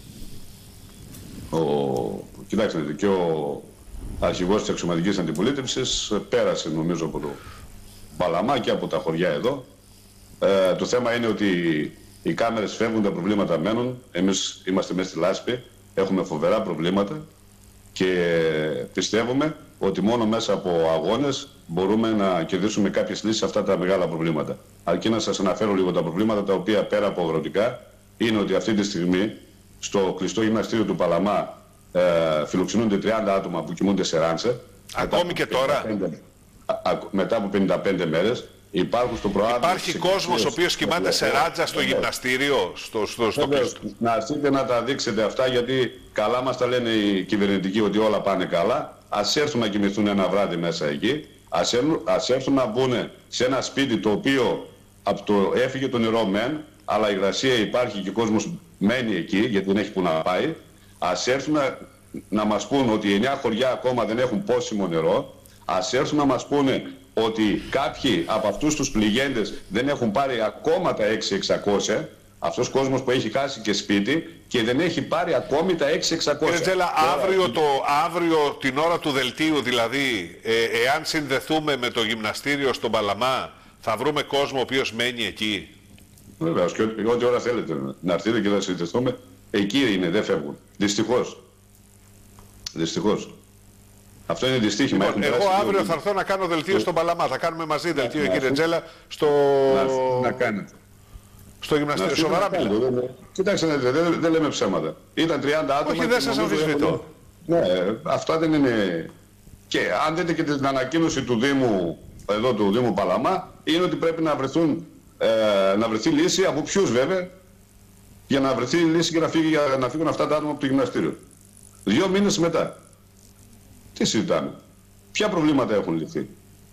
Ο... Κοιτάξτε, και ο αρχηγός της αξιωματικής αντιπολίτευσης πέρασε νομίζω από το Μπαλαμά και από τα χωριά εδώ. Ε, το θέμα είναι ότι οι κάμερες φεύγουν, τα προβλήματα μένουν. Εμείς είμαστε μέσα στη λάσπη, έχουμε φοβερά προβλήματα και πιστεύουμε ότι μόνο μέσα από αγώνες μπορούμε να κερδίσουμε κάποιες λύσεις σε αυτά τα μεγάλα προβλήματα. Αρκεί να σας αναφέρω λίγο τα προβλήματα τα οποία πέρα από αγροτικά είναι ότι αυτή τη στιγμή στο κλειστό γυμναστήριο του Παλαμά Ε, φιλοξενούνται τριάντα άτομα που κοιμούνται σε ράντσα. Ακόμη και τώρα. πενήντα πέντε, α, α, μετά από πενήντα πέντε μέρες υπάρχουν στο προάδειο. Υπάρχει κόσμος ο οποίος κοιμάται σε ράντσα στο γυμναστήριο, στο, στο, στο κλειστό. Να έρθετε να τα δείξετε αυτά, γιατί καλά μας τα λένε οι κυβερνητικοί ότι όλα πάνε καλά. Ας έρθουν να κοιμηθούν ένα βράδυ μέσα εκεί. Ας, έρθουν, ας έρθουν να μπουν σε ένα σπίτι το οποίο από το, έφυγε το νερό μεν, αλλά η υγρασία υπάρχει και ο κόσμος μένει εκεί γιατί δεν έχει που να πάει. Ας έρθουν να, να μας πούν ότι εννιά χωριά ακόμα δεν έχουν πόσιμο νερό. Ας έρθουν να μας πούνε ότι κάποιοι από αυτούς τους πληγέντες δεν έχουν πάρει ακόμα τα έξι χιλιάδες εξακόσια. Αυτός ο κόσμος που έχει χάσει και σπίτι και δεν έχει πάρει ακόμη τα έξι χιλιάδες εξακόσια. Κύριε Τζέλα, αύριο, το, αύριο την ώρα του δελτίου δηλαδή, ε, εάν συνδεθούμε με το γυμναστήριο στον Παλαμά, θα βρούμε κόσμο ο οποίος μένει εκεί? Βεβαίως, και ό,τι, ό,τι ώρα θέλετε να έρθετε και να συνδεθούμε. Εκεί είναι, δεν φεύγουν. Δυστυχώς. Δυστυχώς. Αυτό είναι δυστύχημα. Λοιπόν, εγώ αύριο δύο... θα έρθω να κάνω δελτίο στον Παλαμά. Θα κάνουμε μαζί δελτίο, κύριε Τζέλα, στο... Να, να κάνετε. Στο γυμναστήριο. Σοβαρά μιλάω. Κοιτάξτε, δεν, δεν, δεν λέμε ψέματα. Ήταν τριάντα άτομα. Όχι, δεν σας αμφισβητώ. Ναι, αυτά δεν είναι... Και αν δείτε και την ανακοίνωση του Δήμου, εδώ του Δήμου Παλαμά, είναι ότι πρέπει να, βρεθούν, ε, να βρεθεί λύση, από ποιους βέβαια, για να βρεθεί λύση και να, φύγει, για να φύγουν αυτά τα άτομα από το γυμναστήριο. Δύο μήνες μετά. Τι συζητάμε? Ποια προβλήματα έχουν λυθεί?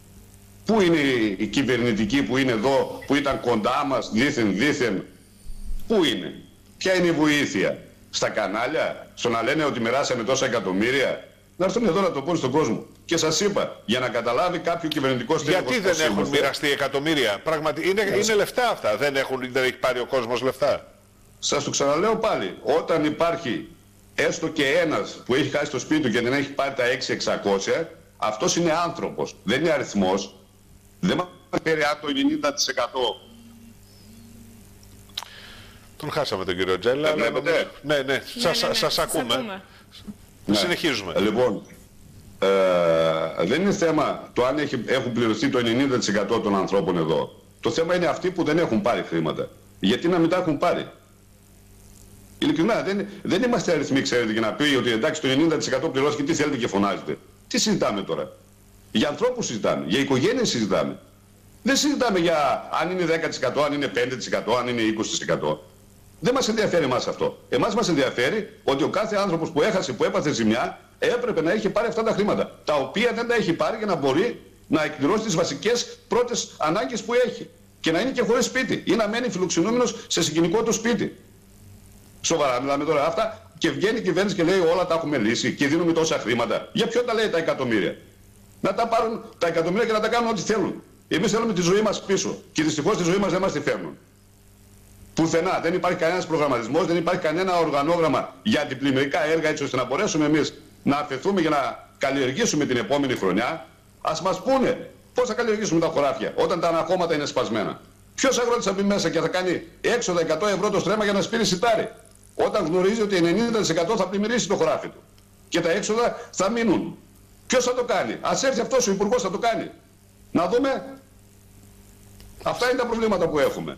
Πού είναι οι κυβερνητικοί που είναι εδώ, που ήταν κοντά μας, δήθεν, δήθεν? Πού είναι? Ποια είναι η βοήθεια? Στα κανάλια, στο να λένε ότι μοιράσαμε τόσα εκατομμύρια? Να έρθουν εδώ να το πούν στον κόσμο. Και σας είπα, για να καταλάβει κάποιο κυβερνητικό στέλεχος. Γιατί δεν έχουν είμαστε. μοιραστεί εκατομμύρια? Πραγματι... Είναι, είναι λεφτά αυτά. Δεν, έχουν, δεν έχει πάρει ο κόσμος λεφτά. Σας το ξαναλέω πάλι. Όταν υπάρχει έστω και ένας που έχει χάσει το σπίτι του και δεν έχει πάρει τα έξι χιλιάδες εξακόσια, αυτός είναι άνθρωπος. Δεν είναι αριθμός. Δεν μαςαφέρει από το ενενήντα τοις εκατό. Τον χάσαμε τον κύριο Τζέλα. Ναι, ναι, ναι. ναι, ναι. Σας, ναι, ναι, σας ακούμε. ακούμε. Ναι. Συνεχίζουμε. Λοιπόν, ε, δεν είναι θέμα το αν έχει, έχουν πληρωθεί το ενενήντα τοις εκατό των ανθρώπων εδώ. Το θέμα είναι αυτοί που δεν έχουν πάρει χρήματα. Γιατί να μην τα έχουν πάρει? Ειλικρινά, δεν, δεν είμαστε αριθμοί, ξέρετε, για να πει ότι εντάξει το ενενήντα τοις εκατό πληρώθηκε, τι θέλετε και φωνάζετε. Τι συζητάμε τώρα? Για ανθρώπους συζητάμε, για οικογένειες συζητάμε. Δεν συζητάμε για αν είναι δέκα τοις εκατό, αν είναι πέντε τοις εκατό, αν είναι είκοσι τοις εκατό. Δεν μας ενδιαφέρει εμάς αυτό. Εμάς μας ενδιαφέρει ότι ο κάθε άνθρωπος που έχασε, που έπαθε ζημιά, έπρεπε να έχει πάρει αυτά τα χρήματα. Τα οποία δεν τα έχει πάρει για να μπορεί να εκπληρώσει τις βασικές πρώτες ανάγκες που έχει. Και να είναι και χωρίς σπίτι. Ή να μένει φιλοξενούμενος σε συγκινικό του σπίτι. Σοβαρά μιλάμε τώρα αυτά. Και βγαίνει η κυβέρνηση και λέει όλα τα έχουμε λύσει και δίνουμε τόσα χρήματα. Για ποιο τα λέει τα εκατομμύρια? Να τα πάρουν τα εκατομμύρια και να τα κάνουν ό,τι θέλουν. Εμείς θέλουμε τη ζωή μας πίσω. Και δυστυχώς τη ζωή μας δεν μας τη φέρνουν. Πουθενά. Δεν υπάρχει κανένας προγραμματισμός, δεν υπάρχει κανένα οργανόγραμμα για αντιπλημμυρικά έργα έτσι ώστε να μπορέσουμε εμείς να αφαιθούμε για να καλλιεργήσουμε την επόμενη χρονιά. Ας μας πούνε πώς θα καλλιεργήσουμε τα χωράφια όταν τα αναχώματα είναι σπασμένα. Ποιος αγρότης θα μπει μέσα και θα κάνει έξοδα εκατό ευρώ το στρέμμα για να σπείρει σιτάρι, όταν γνωρίζει ότι ενενήντα τοις εκατό θα πλημμυρίσει το χωράφι του και τα έξοδα θα μείνουν? Ποιος θα το κάνει? Ας έρθει αυτός ο υπουργός, θα το κάνει. Να δούμε. Αυτά είναι τα προβλήματα που έχουμε.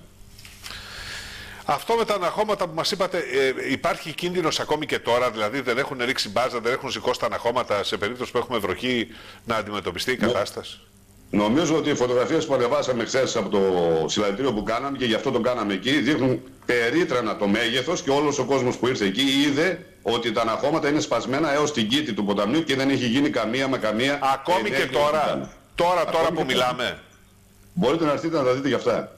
Αυτό με τα αναχώματα που μας είπατε, ε, υπάρχει κίνδυνος ακόμη και τώρα, δηλαδή δεν έχουν ρίξει μπάζα, δεν έχουν σηκώσει τα αναχώματα σε περίπτωση που έχουμε βροχή να αντιμετωπιστεί η κατάσταση? Νομίζω ότι οι φωτογραφίες που ανεβάσαμε χθες από το συλλαλητήριο που κάναμε, και γι' αυτό το κάναμε εκεί, δείχνουν περίτρανα το μέγεθος, και όλος ο κόσμος που ήρθε εκεί είδε ότι τα αναχώματα είναι σπασμένα έως την κήτη του ποταμιού και δεν έχει γίνει καμία με καμία. Ακόμη και τώρα, τώρα, τώρα που μιλάμε. Μπορείτε να έρθετε να τα δείτε γι' αυτά.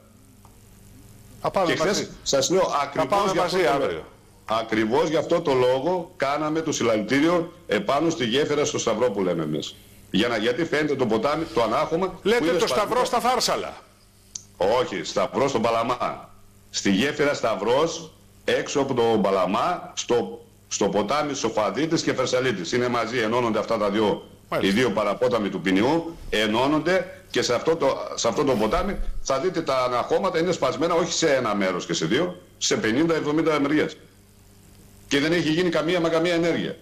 Και χθες σας λέω ακριβώς για, αυτό το... ακριβώς για αυτό το λόγο κάναμε το συλλαλητήριο επάνω στη γέφυρα στο Σταυρό που λέμε εμείς. Για να, γιατί φαίνεται το ποτάμι, το ανάχωμα. Λέτε το Σταυρό στα Φάρσαλα? Όχι, Σταυρό στον Παλαμά. Στη γέφυρα Σταυρός, έξω από τον Παλαμά, στο, στο ποτάμι Σοφαδίτης και Φερσαλίτης. Είναι μαζί, ενώνονται αυτά τα δύο, οι δύο παραπόταμοι του ποινιού, ενώνονται, και σε αυτό, το, σε αυτό το ποτάμι θα δείτε τα αναχώματα είναι σπασμένα όχι σε ένα μέρος και σε δύο, σε πενήντα εβδομήντα μεριές. Και δεν έχει γίνει καμία με καμία ενέργεια.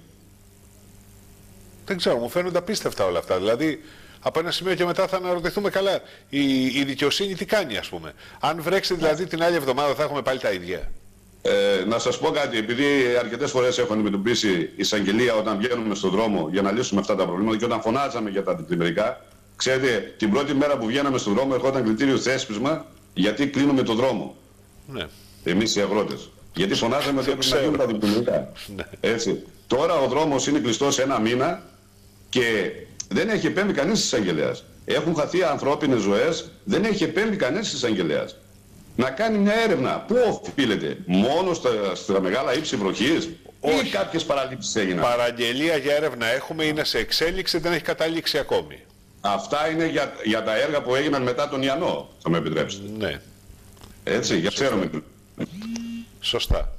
Δεν ξέρω, μου φαίνονται απίστευτα όλα αυτά. Δηλαδή, από ένα σημείο και μετά θα αναρωτηθούμε καλά. Η, η δικαιοσύνη τι κάνει, ας πούμε? Αν βρέξει δηλαδή την άλλη εβδομάδα, θα έχουμε πάλι τα ίδια. Ε, να σας πω κάτι, επειδή αρκετές φορές έχω αντιμετωπίσει η εισαγγελία όταν βγαίνουμε στον δρόμο για να λύσουμε αυτά τα προβλήματα και όταν φωνάζαμε για τα αντιπλημμυρικά, ξέρετε, την πρώτη μέρα που βγαίναμε στον δρόμο ερχόταν κριτήριο θέσπισμα γιατί κλείνουμε τον δρόμο. Ναι. Εμείς οι αγρότες. Γιατί φωνάζαμε ότι έπρεπε να γίνουν τα αντιπλημμυρικά. Ναι. Έτσι. Τώρα ο δρόμος είναι κλειστός ένα μήνα και δεν έχει επέμβει κανείς εισαγγελέας. Έχουν χαθεί ανθρώπινες ζωές, δεν έχει επέμβει κανείς εισαγγελέας. Να κάνει μια έρευνα. Πού οφείλεται? Μόνο στα, στα μεγάλα ύψη βροχής? Ή κάποιες παραλήψεις έγιναν? Παραγγελία για έρευνα έχουμε, είναι σε εξέλιξη, δεν έχει καταλήξει ακόμη. Αυτά είναι για, για τα έργα που έγιναν μετά τον Ιαννό, θα με επιτρέψετε. Ναι. Έτσι, για ξέρουμε. Σωστά.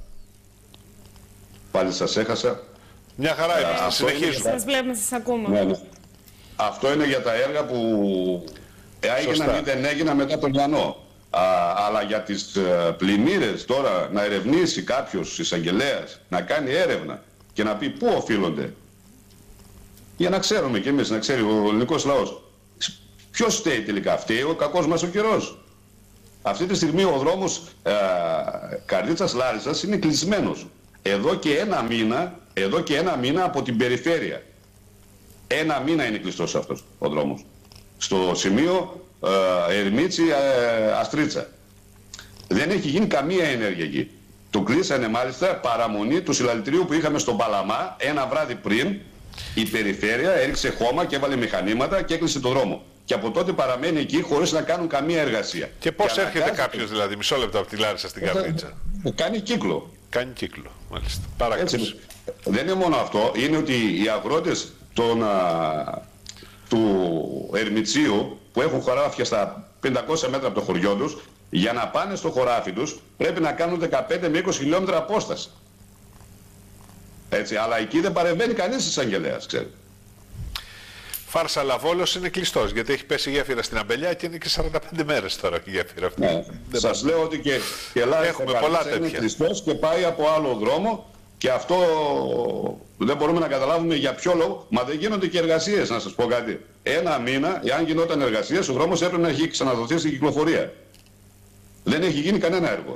Πάλι σας έχασα. Μια χαρά είμαστε, συνεχίζουμε. Σας βλέπουμε, σας ακούμε. Ναι, ναι. Αυτό είναι για τα έργα που έγιναν ή δεν έγιναν μετά τον Ιαννό. Α, αλλά για τις uh, πλημμύρες τώρα να ερευνήσει κάποιος εισαγγελέας, να κάνει έρευνα και να πει πού οφείλονται. Για να ξέρουμε κι εμείς, να ξέρει ο ελληνικός λαός. Ποιος φταίει τελικά? Φταίει ο κακός μας ο καιρός. Αυτή τη στιγμή ο δρόμος uh, Καρδίτσας Λάρισας είναι κλεισμένος. Εδώ και ένα μήνα, εδώ και ένα μήνα από την περιφέρεια. Ένα μήνα είναι κλειστός αυτός ο δρόμος. Στο σημείο ε, Ερμίτσι ε, Αστρίτσα. Δεν έχει γίνει καμία ενέργεια εκεί. Το κλείσανε μάλιστα παραμονή του συλλαλητηρίου που είχαμε στον Παλαμά ένα βράδυ πριν. Η περιφέρεια έριξε χώμα και έβαλε μηχανήματα και έκλεισε το δρόμο. Και από τότε παραμένει εκεί χωρίς να κάνουν καμία εργασία. Και πώς έρχεται αναγκάζει... κάποιος δηλαδή, μισό λεπτό από τη Λάρισα στην Καρδίτσα? Κάνει κύκλο. Κάνει κύκλο, μάλιστα. Παρακαλώ. Δεν είναι μόνο αυτό, είναι ότι οι αγρότες των, α, του Ερμιτσίου που έχουν χωράφια στα πεντακόσια μέτρα από το χωριό τους, για να πάνε στο χωράφι τους πρέπει να κάνουν δεκαπέντε με είκοσι χιλιόμετρα απόσταση. Έτσι, αλλά εκεί δεν παρεμβαίνει κανείς εισαγγελέας, ξέρετε. Φάρσαλα Βόλος είναι κλειστός, γιατί έχει πέσει γέφυρα στην Αμπελιά και είναι και σαράντα πέντε μέρες τώρα η γέφυρα αυτή. Ναι. Σας πα... λέω ότι και η Ελλάδα είναι κλειστός και πάει από άλλο δρόμο και αυτό δεν μπορούμε να καταλάβουμε για ποιο λόγο, μα δεν γίνονται και εργασίες, να σας πω κάτι. Ένα μήνα, εάν γινόταν εργασίες, ο δρόμος έπρεπε να έχει ξαναδοθεί στην κυκλοφορία. Δεν έχει γίνει κανένα έργο.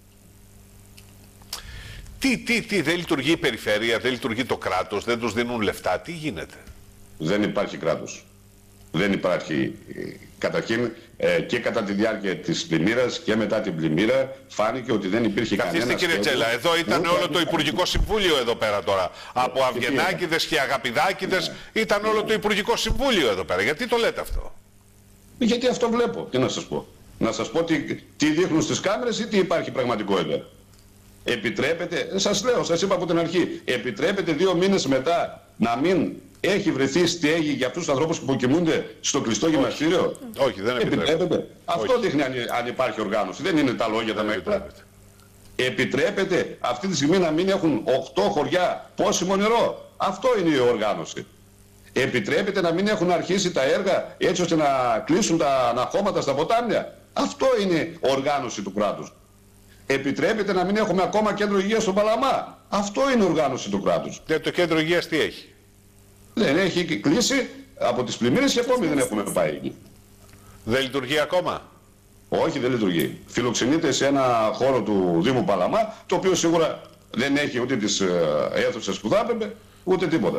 Τι, τι, τι, δεν λειτουργεί η περιφέρεια, δεν λειτουργεί το κράτος, δεν τους δίνουν λεφτά, τι γίνεται? Δεν υπάρχει κράτος. Δεν υπάρχει. Καταρχήν ε, και κατά τη διάρκεια της πλημμύρας και μετά την πλημμύρα φάνηκε ότι δεν υπήρχε κανένα. Καθίστε κύριε Τσέλα, εδώ ήταν όλο το Υπουργικό Συμβούλιο εδώ πέρα τώρα. Από Αυγενάκηδες και Αγαπηδάκηδες ήταν όλο το Υπουργικό Συμβούλιο εδώ πέρα. Γιατί το λέτε αυτό? Γιατί αυτό βλέπω. Τι να σας πω. Να σας πω τι, τι δείχνουν στις κάμερες ή τι υπάρχει πραγματικότητα. Επιτρέπεται, σας λέω, σας είπα από την αρχή, επιτρέπεται δύο μήνες μετά να μην έχει βρεθεί στέγη για αυτούς τους ανθρώπους που κοιμούνται στο κλειστό γυμναστήριο? Όχι, δεν επιτρέπεται. επιτρέπεται. Αυτό δείχνει αν, αν υπάρχει οργάνωση, δεν είναι τα λόγια τα μέτρα. Επιτρέπεται αυτή τη στιγμή να μην έχουν οκτώ χωριά πόσιμο νερό? Αυτό είναι η οργάνωση. Επιτρέπεται να μην έχουν αρχίσει τα έργα έτσι ώστε να κλείσουν τα αναχώματα στα ποτάμια? Αυτό είναι οργάνωση του κράτους. Επιτρέπεται να μην έχουμε ακόμα κέντρο υγείας στον Παλαμά? Αυτό είναι οργάνωση του κράτους. Και το κέντρο υγείας τι έχει? Δεν έχει κλείσει από τις πλημμύρες και ακόμη δεν έχουμε πάει εκεί. Δεν λειτουργεί ακόμα? Όχι, δεν λειτουργεί. Φιλοξενείται σε ένα χώρο του Δήμου Παλαμά, το οποίο σίγουρα δεν έχει ούτε τις αίθουσες που θα έπρεπε, ούτε τίποτα.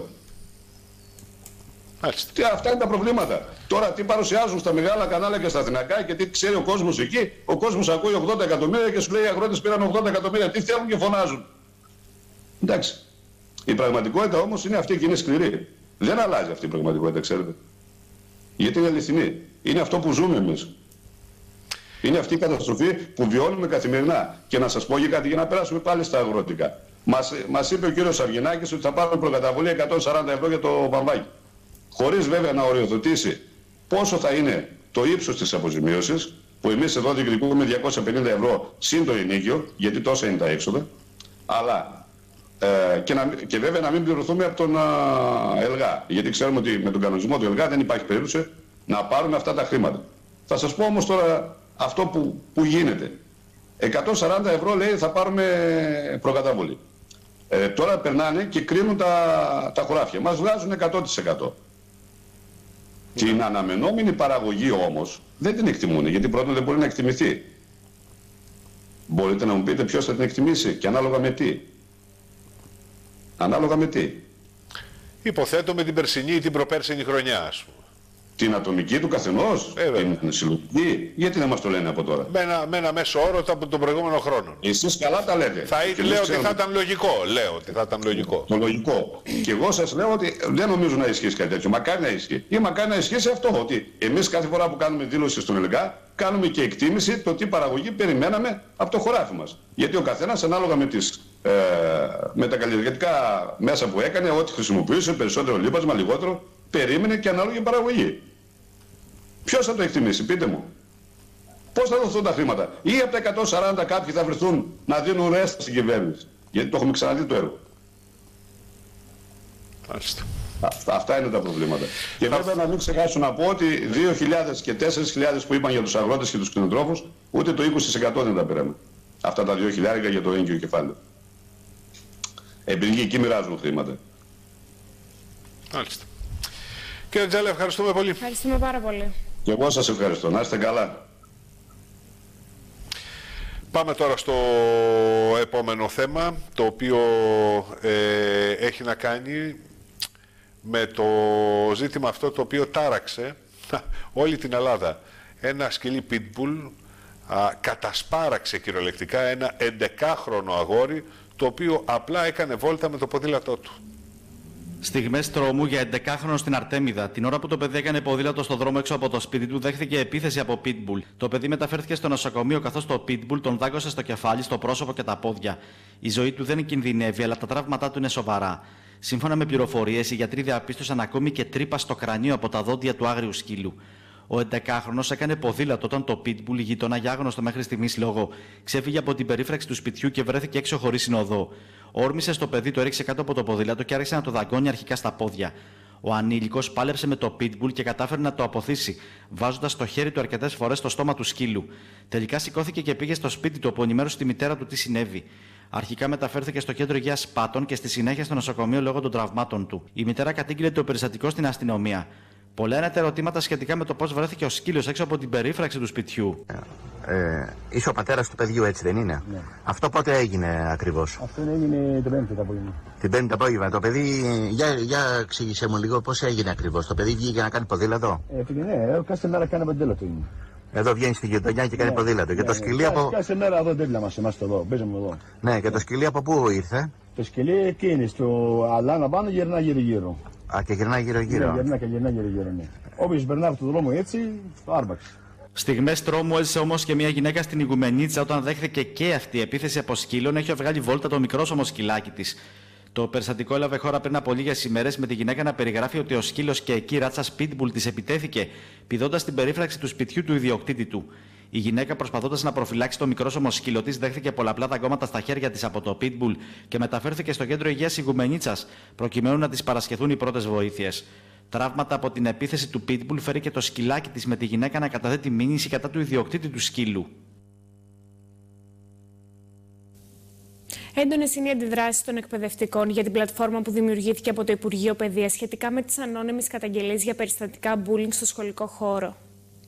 Τι, αυτά είναι τα προβλήματα. Τώρα τι παρουσιάζουν στα μεγάλα κανάλια και στα αθηνακά και τι ξέρει ο κόσμος εκεί? Ο κόσμος ακούει ογδόντα εκατομμύρια και σου λέει οι αγρότες πήραν ογδόντα εκατομμύρια. Τι θέλουν και φωνάζουν. Εντάξει. Η πραγματικότητα όμως είναι αυτή και είναι σκληρή. Δεν αλλάζει αυτή η πραγματικότητα, ξέρετε. Γιατί είναι αληθινή. Είναι αυτό που ζούμε εμείς. Είναι αυτή η καταστροφή που βιώνουμε καθημερινά. Και να σας πω για κάτι για να περάσουμε πάλι στα αγροτικά. Μας, μας είπε ο κύριος Αυγενάκης ότι θα πάρουμε προκαταβολή εκατόν σαράντα ευρώ για το βαμβάκι. Χωρίς βέβαια να οριοθετήσει πόσο θα είναι το ύψος της αποζημίωσης, που εμείς εδώ διεκδικούμε διακόσια πενήντα ευρώ συν το ενοίκιο, γιατί τόσα είναι τα έξοδα, αλλά ε, και, να, και βέβαια να μην πληρωθούμε από τον α, ΕΛΓΑ, γιατί ξέρουμε ότι με τον κανονισμό του ΕΛΓΑ δεν υπάρχει περίπτωση να πάρουμε αυτά τα χρήματα. Θα σας πω όμως τώρα αυτό που, που γίνεται. εκατόν σαράντα ευρώ λέει θα πάρουμε προκαταβολή. Ε, τώρα περνάνε και κρίνουν τα, τα χωράφια. Μας βγάζουν εκατό τοις εκατό. Την αναμενόμενη παραγωγή όμως δεν την εκτιμούν, γιατί πρώτον δεν μπορεί να εκτιμηθεί. Μπορείτε να μου πείτε ποιος θα την εκτιμήσει και ανάλογα με τι? Ανάλογα με τι? Υποθέτω με την περσινή ή την προπέρσινη χρονιά, ας πούμε. Την ατομική του καθενός, ε, την συλλογική, γιατί να μας το λένε από τώρα? Με ένα, με ένα μέσο όρο από τον προηγούμενο χρόνο. Εσείς καλά τα λέτε. Θα, λέω ότι θα ήταν λογικό. Λέω ότι θα ήταν λογικό. Το λογικό. Και εγώ σας λέω ότι δεν νομίζω να ισχύσει κάτι τέτοιο. Μακάρι να ισχύει. Ή μακάρι να ισχύσει αυτό, ότι εμείς κάθε φορά που κάνουμε δήλωση στον ΕΛΓΑ, κάνουμε και εκτίμηση το τι παραγωγή περιμέναμε από το χωράφι μας. Γιατί ο καθένας ανάλογα με, τις, ε, με τα καλλιεργητικά μέσα που έκανε, ό,τι χρησιμοποιούσε, περισσότερο λίπασμα, λιγότερο, περίμενε και ανάλογη παραγωγή. Ποιος θα το εκτιμήσει, πείτε μου? Πώς θα δοθούν τα χρήματα? Ή από τα εκατόν σαράντα κάποιοι θα βρεθούν να δίνουν ρέστα στην κυβέρνηση? Γιατί το έχουμε ξαναδεί το έργο. Αυτά, αυτά είναι τα προβλήματα. Και βέβαια να μην ξεχάσω να πω ότι δύο χιλιάδες και τέσσερις χιλιάδες που είπαν για τους αγρότες και τους κτηνοτρόφους, ούτε το είκοσι τοις εκατό δεν τα πήραμε. Αυτά τα δύο χιλιάδες για το έγκυο κεφάλαιο. Επειδή εκεί μοιράζουν χρήματα. Μάλιστα. Κύριε Τζέλε, ευχαριστούμε πολύ. Ευχαριστούμε πάρα πολύ. Και εγώ σας ευχαριστώ. Να είστε καλά. Πάμε τώρα στο επόμενο θέμα, το οποίο ε, έχει να κάνει με το ζήτημα αυτό το οποίο τάραξε όλη την Ελλάδα. Ένα σκυλί pitbull α, κατασπάραξε κυριολεκτικά ένα εντεκάχρονο αγόρι, το οποίο απλά έκανε βόλτα με το ποδήλατό του. Στιγμές τρόμου για εντεκάχρονο στην Αρτέμιδα. Την ώρα που το παιδί έκανε ποδήλατο στο δρόμο έξω από το σπίτι του, δέχθηκε επίθεση από pitbull. Το παιδί μεταφέρθηκε στο νοσοκομείο, καθώς το pitbull τον δάγκωσε στο κεφάλι, στο πρόσωπο και τα πόδια. Η ζωή του δεν κινδυνεύει, αλλά τα τραύματά του είναι σοβαρά. Σύμφωνα με πληροφορίες, οι γιατροί διαπίστωσαν ακόμη και τρύπα στο κρανίο από τα δόντια του άγριου σκύλου. Ο εντεκάχρονος έκανε ποδήλατο όταν το pitbull, γείτονα για άγνωστο μέχρι στιγμής λόγο, ξέφυγε από την περίφραξη του σπιτιού και βρέθηκε έξω χωρίς συνοδό. Όρμησε στο παιδί, το έριξε κάτω από το ποδήλατο και άρχισε να το δαγκώνει αρχικά στα πόδια. Ο ανήλικος πάλεψε με το pitbull και κατάφερε να το αποθήσει, βάζοντας το χέρι του αρκετές φορές στο στόμα του σκύλου. Τελικά σηκώθηκε και πήγε στο σπίτι του, όπου ενημέρωσε τη μητέρα του τι συνέβη. Αρχικά μεταφέρθηκε στο κέντρο υγείας Πάτων και στη συνέχεια στο νοσοκομείο λόγω των τραυμάτων του. Η μητέρα κατήγγειλε το περιστατικό στην αστυνομία. Πολλά είναι τα ερωτήματα σχετικά με το πώς βρέθηκε ο σκύλος έξω από την περίφραξη του σπιτιού. Ε, είσαι ο πατέρας του παιδιού, έτσι δεν είναι? Ναι. Αυτό πότε έγινε ακριβώς? Αυτό έγινε την Πέμπτη το απόγευμα. Την Πέμπτη το απόγευμα. Το παιδί, για, για εξήγησέ μου λίγο πώς έγινε ακριβώς. Το παιδί βγήκε να κάνει ποδήλατο? Ε, ναι, κάθε μέρα κάνει ποδήλατο είναι. Εδώ βγαίνει στη γειτονιά και κάνει ναι, ποδήλατο. Ναι, και το ναι, σκυλί ναι. από. Κάθε μέρα εδώ δίπλα μας, είμαστε εδώ, παίζουμε εδώ. Ναι, και το σκυλί από πού ήρθε? Το σκυλί εκεί είναι, στο Αλάνα πάνω, γυρνά γύρω-γύρω. Α, και γυρνά γύρω-γύρω. Ναι, γυρνά και γυρνά γύρω-γύρω, ναι. Όποιος περνά από τον δρόμο έτσι, το άρπαξε. Στιγμές τρόμου έζησε όμως και μια γυναίκα στην Ιγουμενίτσα όταν δέχθηκε και αυτή η επίθεση από σκύλο. Έχει βγάλει βόλτα το μικρόσωμο σκυλάκι της. Το περιστατικό έλαβε χώρα πριν από λίγες ημέρες, με τη γυναίκα να περιγράφει ότι ο σκύλος και εκεί ράτσα Pitbull της επιτέθηκε, πηδώντας την περίφραξη του σπιτιού του ιδιοκτήτη του. Η γυναίκα, προσπαθώντας να προφυλάξει το μικρόσωμο σκύλο της, δέχθηκε πολλαπλά δαγκώματα στα χέρια της από το Pitbull και μεταφέρθηκε στο κέντρο υγείας Ιγουμενίτσας, προκειμένου να της παρασχεθούν οι πρώτες βοήθειες. Τραύματα από την επίθεση του Pitbull φέρει και το σκυλάκι της, με τη γυναίκα να καταθέτει μήνυση κατά του ιδιοκτήτη του σκύλου. Έντονες είναι οι αντιδράσεις των εκπαιδευτικών για την πλατφόρμα που δημιουργήθηκε από το Υπουργείο Παιδείας σχετικά με τις ανώνυμες καταγγελίες για περιστατικά bullying στο σχολικό χώρο.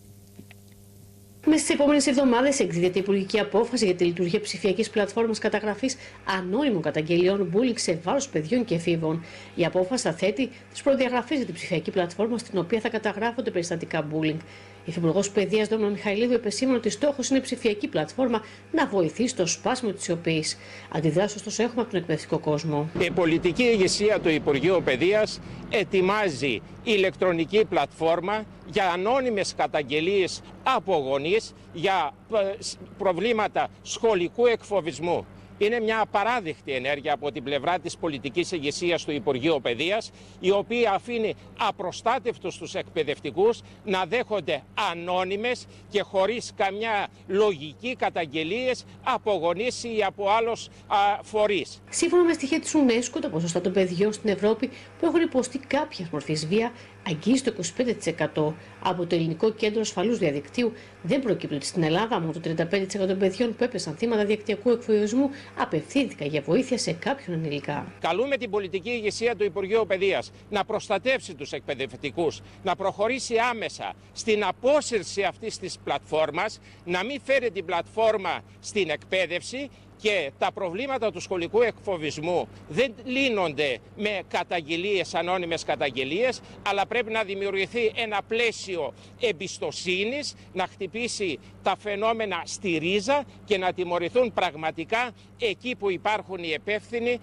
Μέσα στις επόμενες εβδομάδες εκδίδεται η υπουργική απόφαση για τη λειτουργία ψηφιακής πλατφόρμας καταγραφής ανώνυμων καταγγελιών bullying σε βάρος παιδιών και εφήβων. Η απόφαση θα θέτει τις προδιαγραφές για την ψηφιακή πλατφόρμα στην οποία θα καταγράφονται περιστατικά bullying. Η Υφυπουργός Παιδείας Δόμνα Μιχαηλίδου επεσήμανε ότι στόχος είναι η ψηφιακή πλατφόρμα να βοηθήσει στο σπάσιμο της σιωπής. Αντιδράσεις ωστόσο έχουμε από τον εκπαιδευτικό κόσμο. Η πολιτική ηγεσία του Υπουργείου Παιδείας ετοιμάζει ηλεκτρονική πλατφόρμα για ανώνυμες καταγγελίες από γονείς για προβλήματα σχολικού εκφοβισμού. Είναι μια απαράδεκτη ενέργεια από την πλευρά της πολιτικής ηγεσίας του Υπουργείου Παιδείας, η οποία αφήνει απροστάτευτους τους εκπαιδευτικούς να δέχονται ανώνυμες και χωρίς καμιά λογική καταγγελίες από γονείς ή από άλλους α, φορείς. Σύμφωνα με στοιχεία της UNESCO, τα ποσοστά των παιδιών στην Ευρώπη που έχουν υποστεί κάποια μορφής βία αγγίζει το είκοσι πέντε τοις εκατό. Από το Ελληνικό Κέντρο Ασφαλούς Διαδικτύου δεν προκύπτει ότι στην Ελλάδα μόνο το τριάντα πέντε τοις εκατό των παιδιών που έπεσαν θύματα διαδικτυακού εκφοβισμού απευθύνθηκαν για βοήθεια σε κάποιον ενηλικά. Καλούμε την πολιτική ηγεσία του Υπουργείου Παιδείας να προστατεύσει τους εκπαιδευτικούς, να προχωρήσει άμεσα στην απόσυρση αυτής της πλατφόρμας, να μην φέρει την πλατφόρμα στην εκπαίδευση. Και τα προβλήματα του σχολικού εκφοβισμού δεν λύνονται με καταγγελίες, ανώνυμες καταγγελίες, αλλά πρέπει να δημιουργηθεί ένα πλαίσιο εμπιστοσύνης, να χτυπήσει τα φαινόμενα στη ρίζα και να τιμωρηθούν πραγματικά εκεί που υπάρχουν οι υπεύθυνοι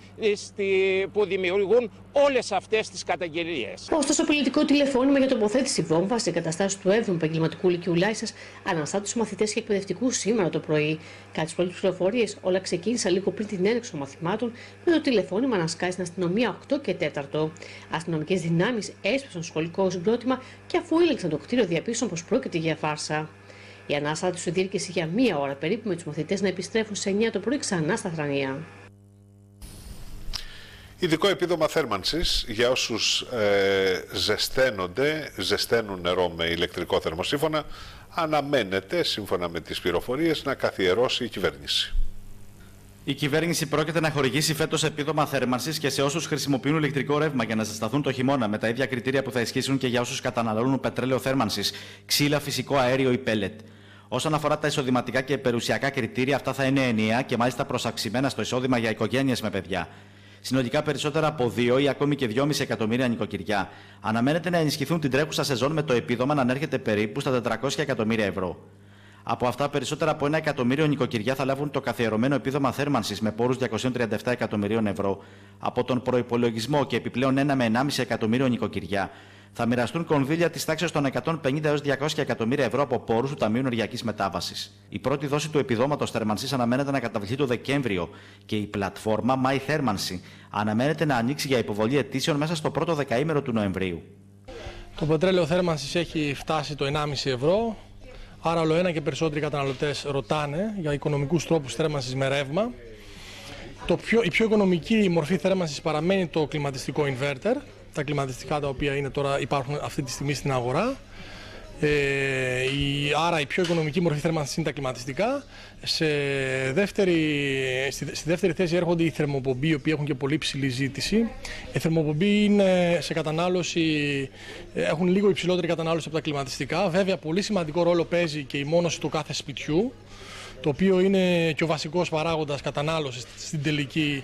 που δημιουργούν όλες αυτές τις καταγγελίες. Ωστόσο, πολιτικό τηλεφώνημα για τοποθέτηση βόμβα σε εγκαταστάσεις του έβδομου Επαγγελματικού Λυκείου Λάισσας αναστάτωσε μαθητές και εκπαιδευτικούς σήμερα το πρωί. Κάτι τις πρώτες πληροφορίες, όλα ξεκίνησαν λίγο πριν την έναρξη των μαθημάτων, με το τηλεφώνημα να σκάει στην αστυνομία οκτώ και τέταρτο. Αστυνομικές δυνάμεις έσπευσαν στο σχολικό συγκρότημα και αφού ήλεξαν το κτίριο, διαπίστωσαν πως πρόκειται για φάρσα. Η ανάστατη του διήρκησε για μία ώρα περίπου, με τους μαθητές να επιστρέφουν σε εννιά το πρωί ξανά στα Θρανία. Ειδικό επίδομα θέρμανσης για όσους ε, ζεσταίνονται, ζεσταίνουν νερό με ηλεκτρικό θερμοσύφωνα, αναμένεται, σύμφωνα με τις πληροφορίες, να καθιερώσει η κυβέρνηση. Η κυβέρνηση πρόκειται να χορηγήσει φέτος επίδομα θέρμανσης και σε όσους χρησιμοποιούν ηλεκτρικό ρεύμα για να ζεσταθούν το χειμώνα, με τα ίδια κριτήρια που θα ισχύσουν και για όσους καταναλώνουν πετρέλαιο θέρμανσης, ξύλα, φυσικό αέριο ή πέλετ. Όσον αφορά τα εισοδηματικά και περιουσιακά κριτήρια, αυτά θα είναι ενιαία και μάλιστα προσαξιμένα στο εισόδημα για οικογένειες με παιδιά. Συνολικά περισσότερα από δύο ή ακόμη και δυόμισι εκατομμύρια νοικοκυριά αναμένεται να ενισχυθούν την τρέχουσα σεζόν, με το επίδομα να ανέρχεται περίπου στα τετρακόσια εκατομμύρια ευρώ. Από αυτά, περισσότερα από ένα εκατομμύριο νοικοκυριά θα λάβουν το καθιερωμένο επίδομα θέρμανσης με πόρους διακόσια τριάντα επτά εκατομμυρίων ευρώ. Από τον προϋπολογισμό και επιπλέον ένα με ενάμιση εκατομμύριο νοικοκυριά θα μοιραστούν κονδύλια της τάξης των εκατόν πενήντα έως διακόσια εκατομμύρια ευρώ από πόρους του Ταμείου Ενεργειακής Μετάβασης. Η πρώτη δόση του επιδόματος θέρμανσης αναμένεται να καταβληθεί το Δεκέμβριο και η πλατφόρμα My Thermancy αναμένεται να ανοίξει για υποβολή αιτήσεων μέσα στο πρώτο δεκαήμερο του Νοεμβρίου. Το πετρέλαιο θέρμανσης έχει φτάσει το ενάμιση ευρώ. Άρα, όλο ένα και περισσότεροι καταναλωτές ρωτάνε για οικονομικούς τρόπους θέρμανσης με ρεύμα. Το πιο, η πιο οικονομική μορφή θέρμανσης παραμένει το κλιματιστικό inverter, τα κλιματιστικά τα οποία είναι τώρα, υπάρχουν αυτή τη στιγμή στην αγορά. Ε, η, άρα η πιο οικονομική μορφή θέρμανσης είναι τα κλιματιστικά. Σε δεύτερη, στη, στη δεύτερη θέση έρχονται οι θερμοπομποί, οι οποίοι έχουν και πολύ ψηλή ζήτηση. Οι θερμοπομποί είναι σε κατανάλωση, έχουν λίγο υψηλότερη κατανάλωση από τα κλιματιστικά. Βέβαια, πολύ σημαντικό ρόλο παίζει και η μόνωση του κάθε σπιτιού, το οποίο είναι και ο βασικός παράγοντας κατανάλωσης στην τελική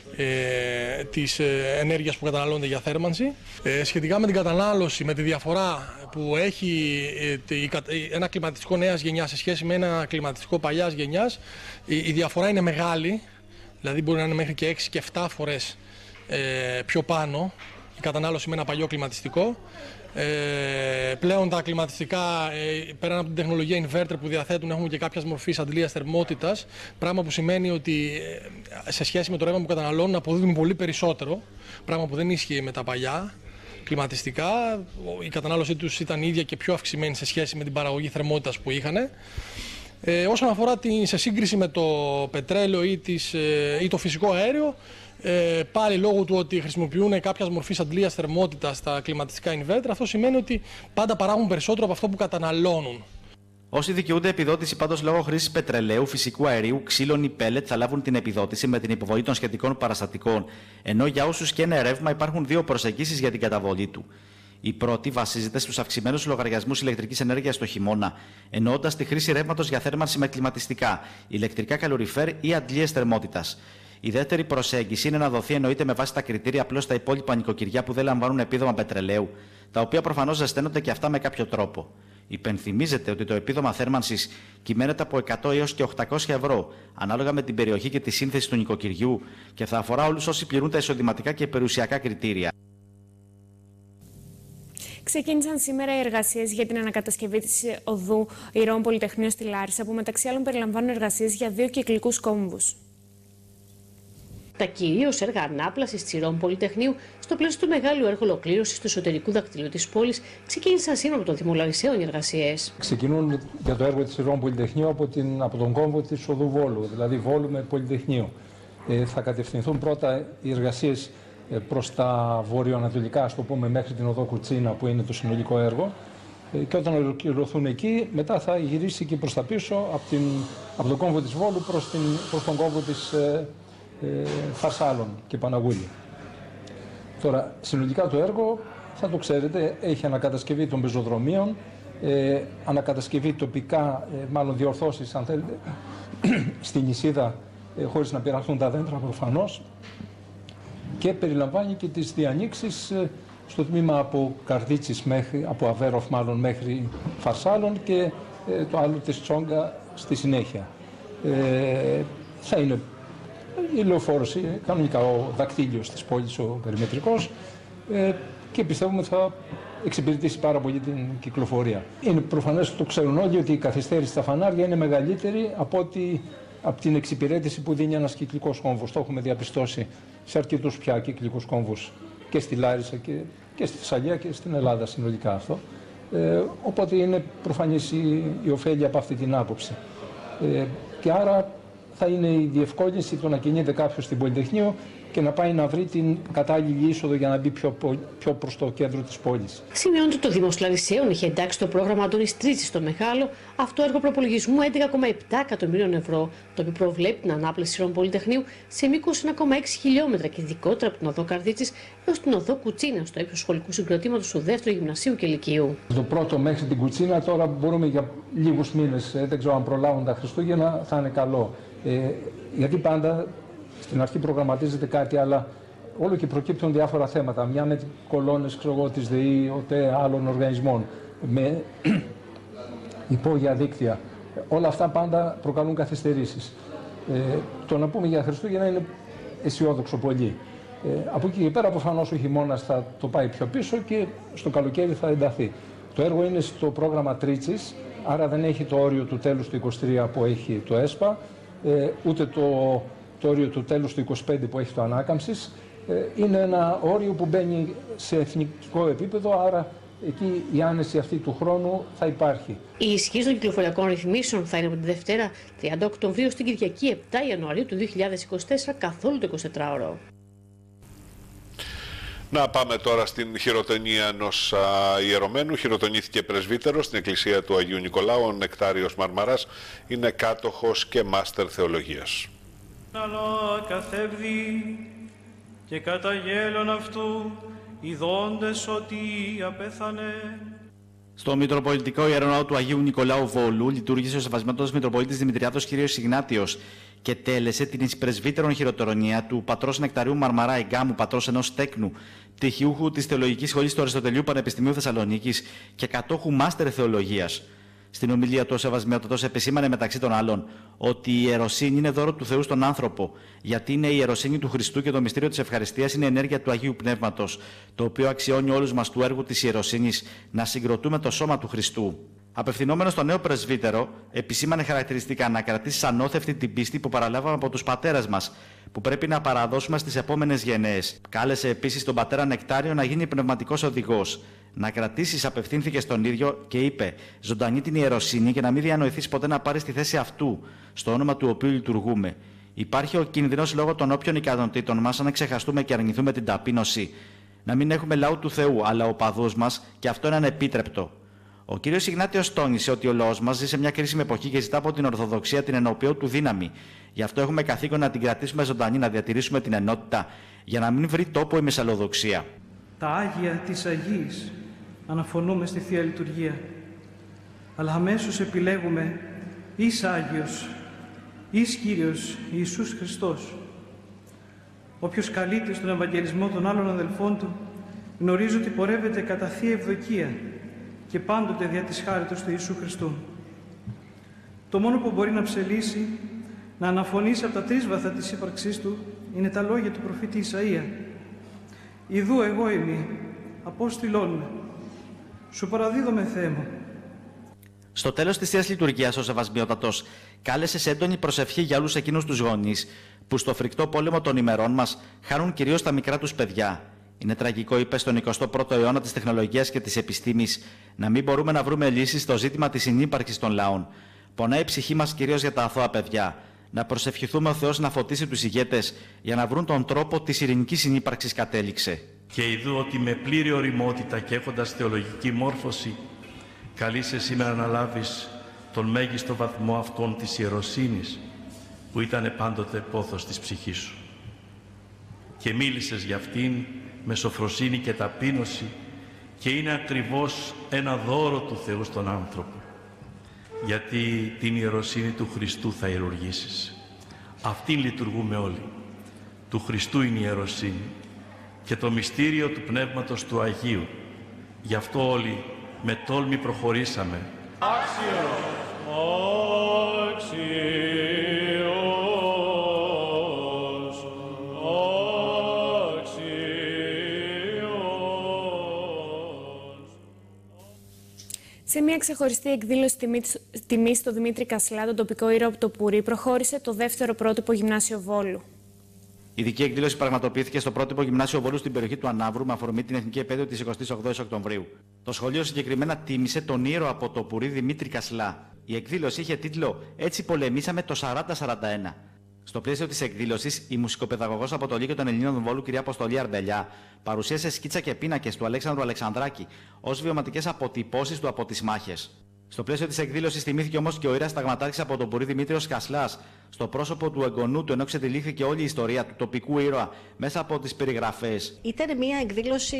ε, της ε, ενέργειας που καταναλώνεται για θέρμανση. Ε, σχετικά με την κατανάλωση, με τη διαφορά που έχει ε, η, ένα κλιματιστικό νέας γενιάς σε σχέση με ένα κλιματιστικό παλιάς γενιάς, η, η διαφορά είναι μεγάλη, δηλαδή μπορεί να είναι μέχρι και έξι και επτά φορές ε, πιο πάνω η κατανάλωση με ένα παλιό κλιματιστικό. Ε, πλέον τα κλιματιστικά, ε, πέραν από την τεχνολογία inverter που διαθέτουν, έχουν και κάποια μορφή αντλίας θερμότητας, πράγμα που σημαίνει ότι ε, σε σχέση με το ρεύμα που καταναλώνουν αποδίδουν πολύ περισσότερο, πράγμα που δεν ίσχυε με τα παλιά κλιματιστικά. Η κατανάλωσή τους ήταν ίδια και πιο αυξημένη σε σχέση με την παραγωγή θερμότητας που είχαν. Ε, όσον αφορά τη, σε σύγκριση με το πετρέλαιο ή, τις, ε, ή το φυσικό αέριο, ε, πάλι λόγω του ότι χρησιμοποιούν κάποια μορφή αντλίας θερμότητας στα κλιματιστικά inverter, αυτό σημαίνει ότι πάντα παράγουν περισσότερο από αυτό που καταναλώνουν. Όσοι δικαιούνται επιδότηση πάντως λόγω χρήσης πετρελαίου, φυσικού αερίου, ξύλων ή πέλετ θα λάβουν την επιδότηση με την υποβολή των σχετικών παραστατικών, ενώ για όσους καίνε ρεύμα υπάρχουν δύο προσεγγίσεις για την καταβολή του. Η πρώτη βασίζεται στους αυξημένους λογαριασμούς ηλεκτρικής ενέργειας το χειμώνα, εννοώντας τη χρήση ρεύματος για θέρμανση με κλιματιστικά, ηλεκτρικά καλοριφέρ ή αντλίες θερμότητας. Η δεύτερη προσέγγιση είναι να δοθεί εννοείται με βάση τα κριτήρια απλώς στα υπόλοιπα νοικοκυριά που δεν λαμβάνουν επίδομα πετρελαίου, τα οποία προφανώς ζεσταίνονται και αυτά με κάποιο τρόπο. Υπενθυμίζεται ότι το επίδομα θέρμανσης κυμαίνεται από εκατό έως και οκτακόσια ευρώ, ανάλογα με την περιοχή και τη σύνθεση του νοικοκυριού, και θα αφορά όλους όσοι πληρούν τα εισοδηματικά και περιουσιακά κριτήρια. Ξεκίνησαν σήμερα οι εργασίες για την ανακατασκευή της οδού Ηρώων Πολυτεχνείου στη Λάρισα, που μεταξύ άλλων περιλαμβάνουν εργασίες για δύο κυκλικούς κόμβους. Τα κυρίως έργα ανάπλασης της Ηρώων Πολυτεχνείου, στο πλαίσιο του μεγάλου έργου ολοκλήρωσης του εσωτερικού δακτυλίου της πόλης, ξεκίνησαν σήμερα από το Δήμο Λαρισαίων οι εργασίες. Ξεκινούν για το έργο της Ηρώων Πολυτεχνείου από, την, από τον κόμβο της οδού Βόλου, δηλαδή Βόλου με Πολυτεχνείο. Ε, θα κατευθυνθούν πρώτα οι εργασίες προς τα βορειοανατολικά, ας το πούμε, μέχρι την οδό Κουτσίνα, που είναι το συνολικό έργο, και όταν ολοκληρωθούν εκεί, μετά θα γυρίσει και προς τα πίσω από, την, από τον κόμβο της Βόλου προς, την, προς τον κόμβο της ε, ε, Φαρσάλων και Παναγούλη. Τώρα, συνολικά το έργο, θα το ξέρετε, έχει ανακατασκευή των πεζοδρομίων, ε, ανακατασκευή τοπικά, ε, μάλλον διορθώσεις, αν θέλετε, στην νησίδα, ε, χωρίς να πειραχθούν τα δέντρα προφανώς, και περιλαμβάνει και τις διανοίξεις στο τμήμα από Καρδίτσης μέχρι, από Αβέροφ μάλλον, μέχρι Φαρσάλων, και ε, το άλλο της Τσόγκα στη συνέχεια. Ε, θα είναι η λεωφόρωση, κανονικά ο δακτύλιος της πόλης, ο περιμετρικός, ε, και πιστεύουμε ότι θα εξυπηρετήσει πάρα πολύ την κυκλοφορία. Είναι προφανές, το ξέρουν όλοι, ότι η καθυστέρηση στα φανάρια είναι μεγαλύτερη από ότι από την εξυπηρέτηση που δίνει ένας κυκλικός κόμβος. Το έχουμε διαπιστώσει σε αρκετούς πια κυκλικούς κόμβους και στη Λάρισα και, και στη Θεσσαλία και στην Ελλάδα συνολικά αυτό. Ε, οπότε είναι προφανής η, η ωφέλεια από αυτή την άποψη. Ε, και άρα θα είναι η διευκόλυνση το να κινείται κάποιος στην Πολυτεχνείο και να πάει να βρει την κατάλληλη είσοδο για να μπει πιο, πιο προς το κέντρο της πόλης. Σημειώνεται ότι το Δήμος Λαρισαίων είχε εντάξει το πρόγραμμα Αντώνης Τρίτσης στο Μεγάλο, αυτό έργο προπολογισμού έντεκα κόμμα επτά εκατομμυρίων ευρώ, το οποίο προβλέπει την ανάπλαση Ηρώων Πολυτεχνείου σε μήκος ένα κόμμα έξι χιλιόμετρα και ειδικότερα από την οδό Καρδίτσης έως την οδό Κουτσίνα, στο ύψος σχολικού συγκροτήματος του δεύτερου γυμνασίου και λυκείου. Το πρώτο μέχρι την Κουτσίνα τώρα μπορούμε για λίγους μήνες, δεν ξέρω αν προλάβουν τα Χριστούγεννα, θα είναι καλό. Ε, γιατί πάντα στην αρχή προγραμματίζεται κάτι, αλλά όλο και προκύπτουν διάφορα θέματα. Μια με κολόνες, ξέρω εγώ, της ΔΕΗ, ΟΤΕ, άλλων οργανισμών, με υπόγεια δίκτυα. Όλα αυτά πάντα προκαλούν καθυστερήσεις. Ε, το να πούμε για Χριστούγεννα είναι αισιόδοξο πολύ. Ε, από εκεί και πέρα, προφανώς ο χειμώνας θα το πάει πιο πίσω και στο καλοκαίρι θα ενταθεί. Το έργο είναι στο πρόγραμμα Τρίτσης, άρα δεν έχει το όριο του τέλους του είκοσι τρία που έχει το ΕΣΠΑ, ε, ούτε το το όριο του τέλους του είκοσι πέντε που έχει το ανάκαμψης. Είναι ένα όριο που μπαίνει σε εθνικό επίπεδο, άρα εκεί η άνεση αυτή του χρόνου θα υπάρχει. Η ισχύ των κυκλοφοριακών ρυθμίσεων θα είναι από τη Δευτέρα τριάντα Οκτωβρίου στην Κυριακή επτά Ιανουαρίου του δύο χιλιάδες είκοσι τέσσερα, καθόλου το εικοσιτετράωρο. Να πάμε τώρα στην χειροτονία ενός ιερωμένου. Χειροτονήθηκε πρεσβύτερος στην εκκλησία του Αγίου Νικολάου. Ο Νεκτάριος Μαρμαράς είναι κάτοχος και μάστερ θεολογίας. Αλλά καθεύδει και κατά γέλον αυτού ειδώντες ότι απέθανε. Στο Μητροπολιτικό Ιεροναό του Αγίου Νικολάου Βόλου λειτουργήσε ο Σεβασμένος Μητροπολίτης Δημητριάδος κ. Ιγνάτιος και τέλεσε την εισπρεσβύτερον χειροτονία του πατρός Νεκταρίου Μαρμαρά Εγκάμου, πατρός ενός τέκνου, πτυχιούχου της Θεολογικής Σχολής του Αριστοτελείου Πανεπιστημίου Θεσσαλονίκης και κατόχου μάστερ θεολογίας. Στην ομιλία του, ο Σεβασμιότατος επισήμανε μεταξύ των άλλων ότι η ιεροσύνη είναι δώρο του Θεού στον άνθρωπο, γιατί είναι η ιεροσύνη του Χριστού και το μυστήριο της ευχαριστίας είναι ενέργεια του Αγίου Πνεύματος, το οποίο αξιώνει όλους μας του έργου της ιεροσύνης να συγκροτούμε το σώμα του Χριστού. Απευθυνόμενο στο νέο πρεσβύτερο, επισήμανε χαρακτηριστικά να κρατήσει ανώθευτη την πίστη που παραλάβαμε από τους πατέρες μας, που πρέπει να παραδώσουμε στις επόμενες γενναίες. Κάλεσε επίσης τον πατέρα Νεκτάριο να γίνει πνευματικός οδηγός. Να κρατήσεις, απευθύνθηκε στον ίδιο και είπε: ζωντανή την ιεροσύνη και να μην διανοηθείς ποτέ να πάρεις τη θέση αυτού, στο όνομα του οποίου λειτουργούμε. Υπάρχει ο κίνδυνος λόγω των όποιων ικανοτήτων μας να ξεχαστούμε και αρνηθούμε την ταπείνωση. Να μην έχουμε λαού του Θεού, αλλά οπαδούς μας, και αυτό είναι ανεπίτρεπτο. Ο κ. Ιγνάτιος τόνισε ότι ο λαός μας ζει σε μια κρίσιμη εποχή και ζητά από την Ορθοδοξία την ενοποιώ του δύναμη. Γι' αυτό έχουμε καθήκον να την κρατήσουμε ζωντανή, να διατηρήσουμε την ενότητα, για να μην βρει τόπο η μεσαλλοδοξία. Τα Άγια της Αγίας αναφωνούμε στη Θεία Λειτουργία, αλλά αμέσως επιλέγουμε εις Άγιος, εις Κύριος Ιησούς Χριστός. Όποιος καλείται στον Ευαγγελισμό των άλλων αδελφών του, γνωρίζει ότι πορεύεται κατά Θεία Ευδοκία και πάντοτε δια της χάριτος του Ιησού Χριστού. Το μόνο που μπορεί να ψελίσει, να αναφωνήσει από τα τρίσβαθα της ύπαρξής του, είναι τα λόγια του προφήτη Ισαΐα. «Ιδού εγώ είμαι, απόστηλόν με, σου παραδίδομαι Θεέ μου». Στο τέλος της Θείας Λειτουργίας, ο Σεβασμιότατος κάλεσε σε έντονη προσευχή για όλους εκείνους τους γονείς που στο φρικτό πόλεμο των ημερών μας χάνουν κυρίως τα μικρά τους παιδιά. Είναι τραγικό, είπε, στον εικοστό πρώτο αιώνα της τεχνολογίας και της επιστήμης να μην μπορούμε να βρούμε λύσεις στο ζήτημα της συνύπαρξης των λαών. Πονάει η ψυχή μας κυρίως για τα αθώα παιδιά. Να προσευχηθούμε ο Θεός να φωτίσει τους ηγέτες για να βρουν τον τρόπο της ειρηνικής συνύπαρξης, κατέληξε. Και ειδού ότι με πλήρη ωριμότητα και έχοντας θεολογική μόρφωση, καλείσαι σήμερα να λάβεις τον μέγιστο βαθμό αυτών της ιεροσύνης που ήταν πάντοτε πόθος της ψυχής σου. Και μίλησες για αυτήν με σοφροσύνη και ταπείνωση και είναι ακριβώς ένα δώρο του Θεού στον άνθρωπο, γιατί την ιεροσύνη του Χριστού θα ιερουργήσεις. Αυτήν λειτουργούμε όλοι. Του Χριστού είναι η ιεροσύνη και το μυστήριο του Πνεύματος του Αγίου. Γι' αυτό όλοι με τόλμη προχωρήσαμε. Άξιος, άξιος, Σε μια ξεχωριστή εκδήλωση τιμής στο Δημήτρη Κασλά, τον τοπικό ήρωα από το Πουρί, προχώρησε το δεύτερο πρότυπο γυμνάσιο Βόλου. Η ειδική εκδήλωση πραγματοποιήθηκε στο πρότυπο γυμνάσιο Βόλου στην περιοχή του Ανάβρου με αφορμή την Εθνική Επέτειο της εικοστής ογδόης Οκτωβρίου. Το σχολείο συγκεκριμένα τίμησε τον ήρωα από το Πουρί Δημήτρη Κασλά. Η εκδήλωση είχε τίτλο «Έτσι πολεμήσαμε το σαράντα σαράντα ένα». Στο πλαίσιο της εκδήλωσης, η μουσικοπαιδαγωγός από το Λύκειο των Ελλήνων Βόλου, κυρία Αποστολή Αρμπελιά, παρουσίασε σκίτσα και πίνακες του Αλέξανδρου Αλεξανδράκη ως βιωματικές αποτυπώσεις του από τις μάχες. Στο πλαίσιο της εκδήλωσης τιμήθηκε όμως και ο ήρωας ταγματάρχης από τον Πουρί Δημήτριος Κασλάς, στο πρόσωπο του εγγονού του, ενώ ξετυλίχθηκε όλη η ιστορία του τοπικού ήρωα μέσα από τις περιγραφές. Ήταν μια εκδήλωση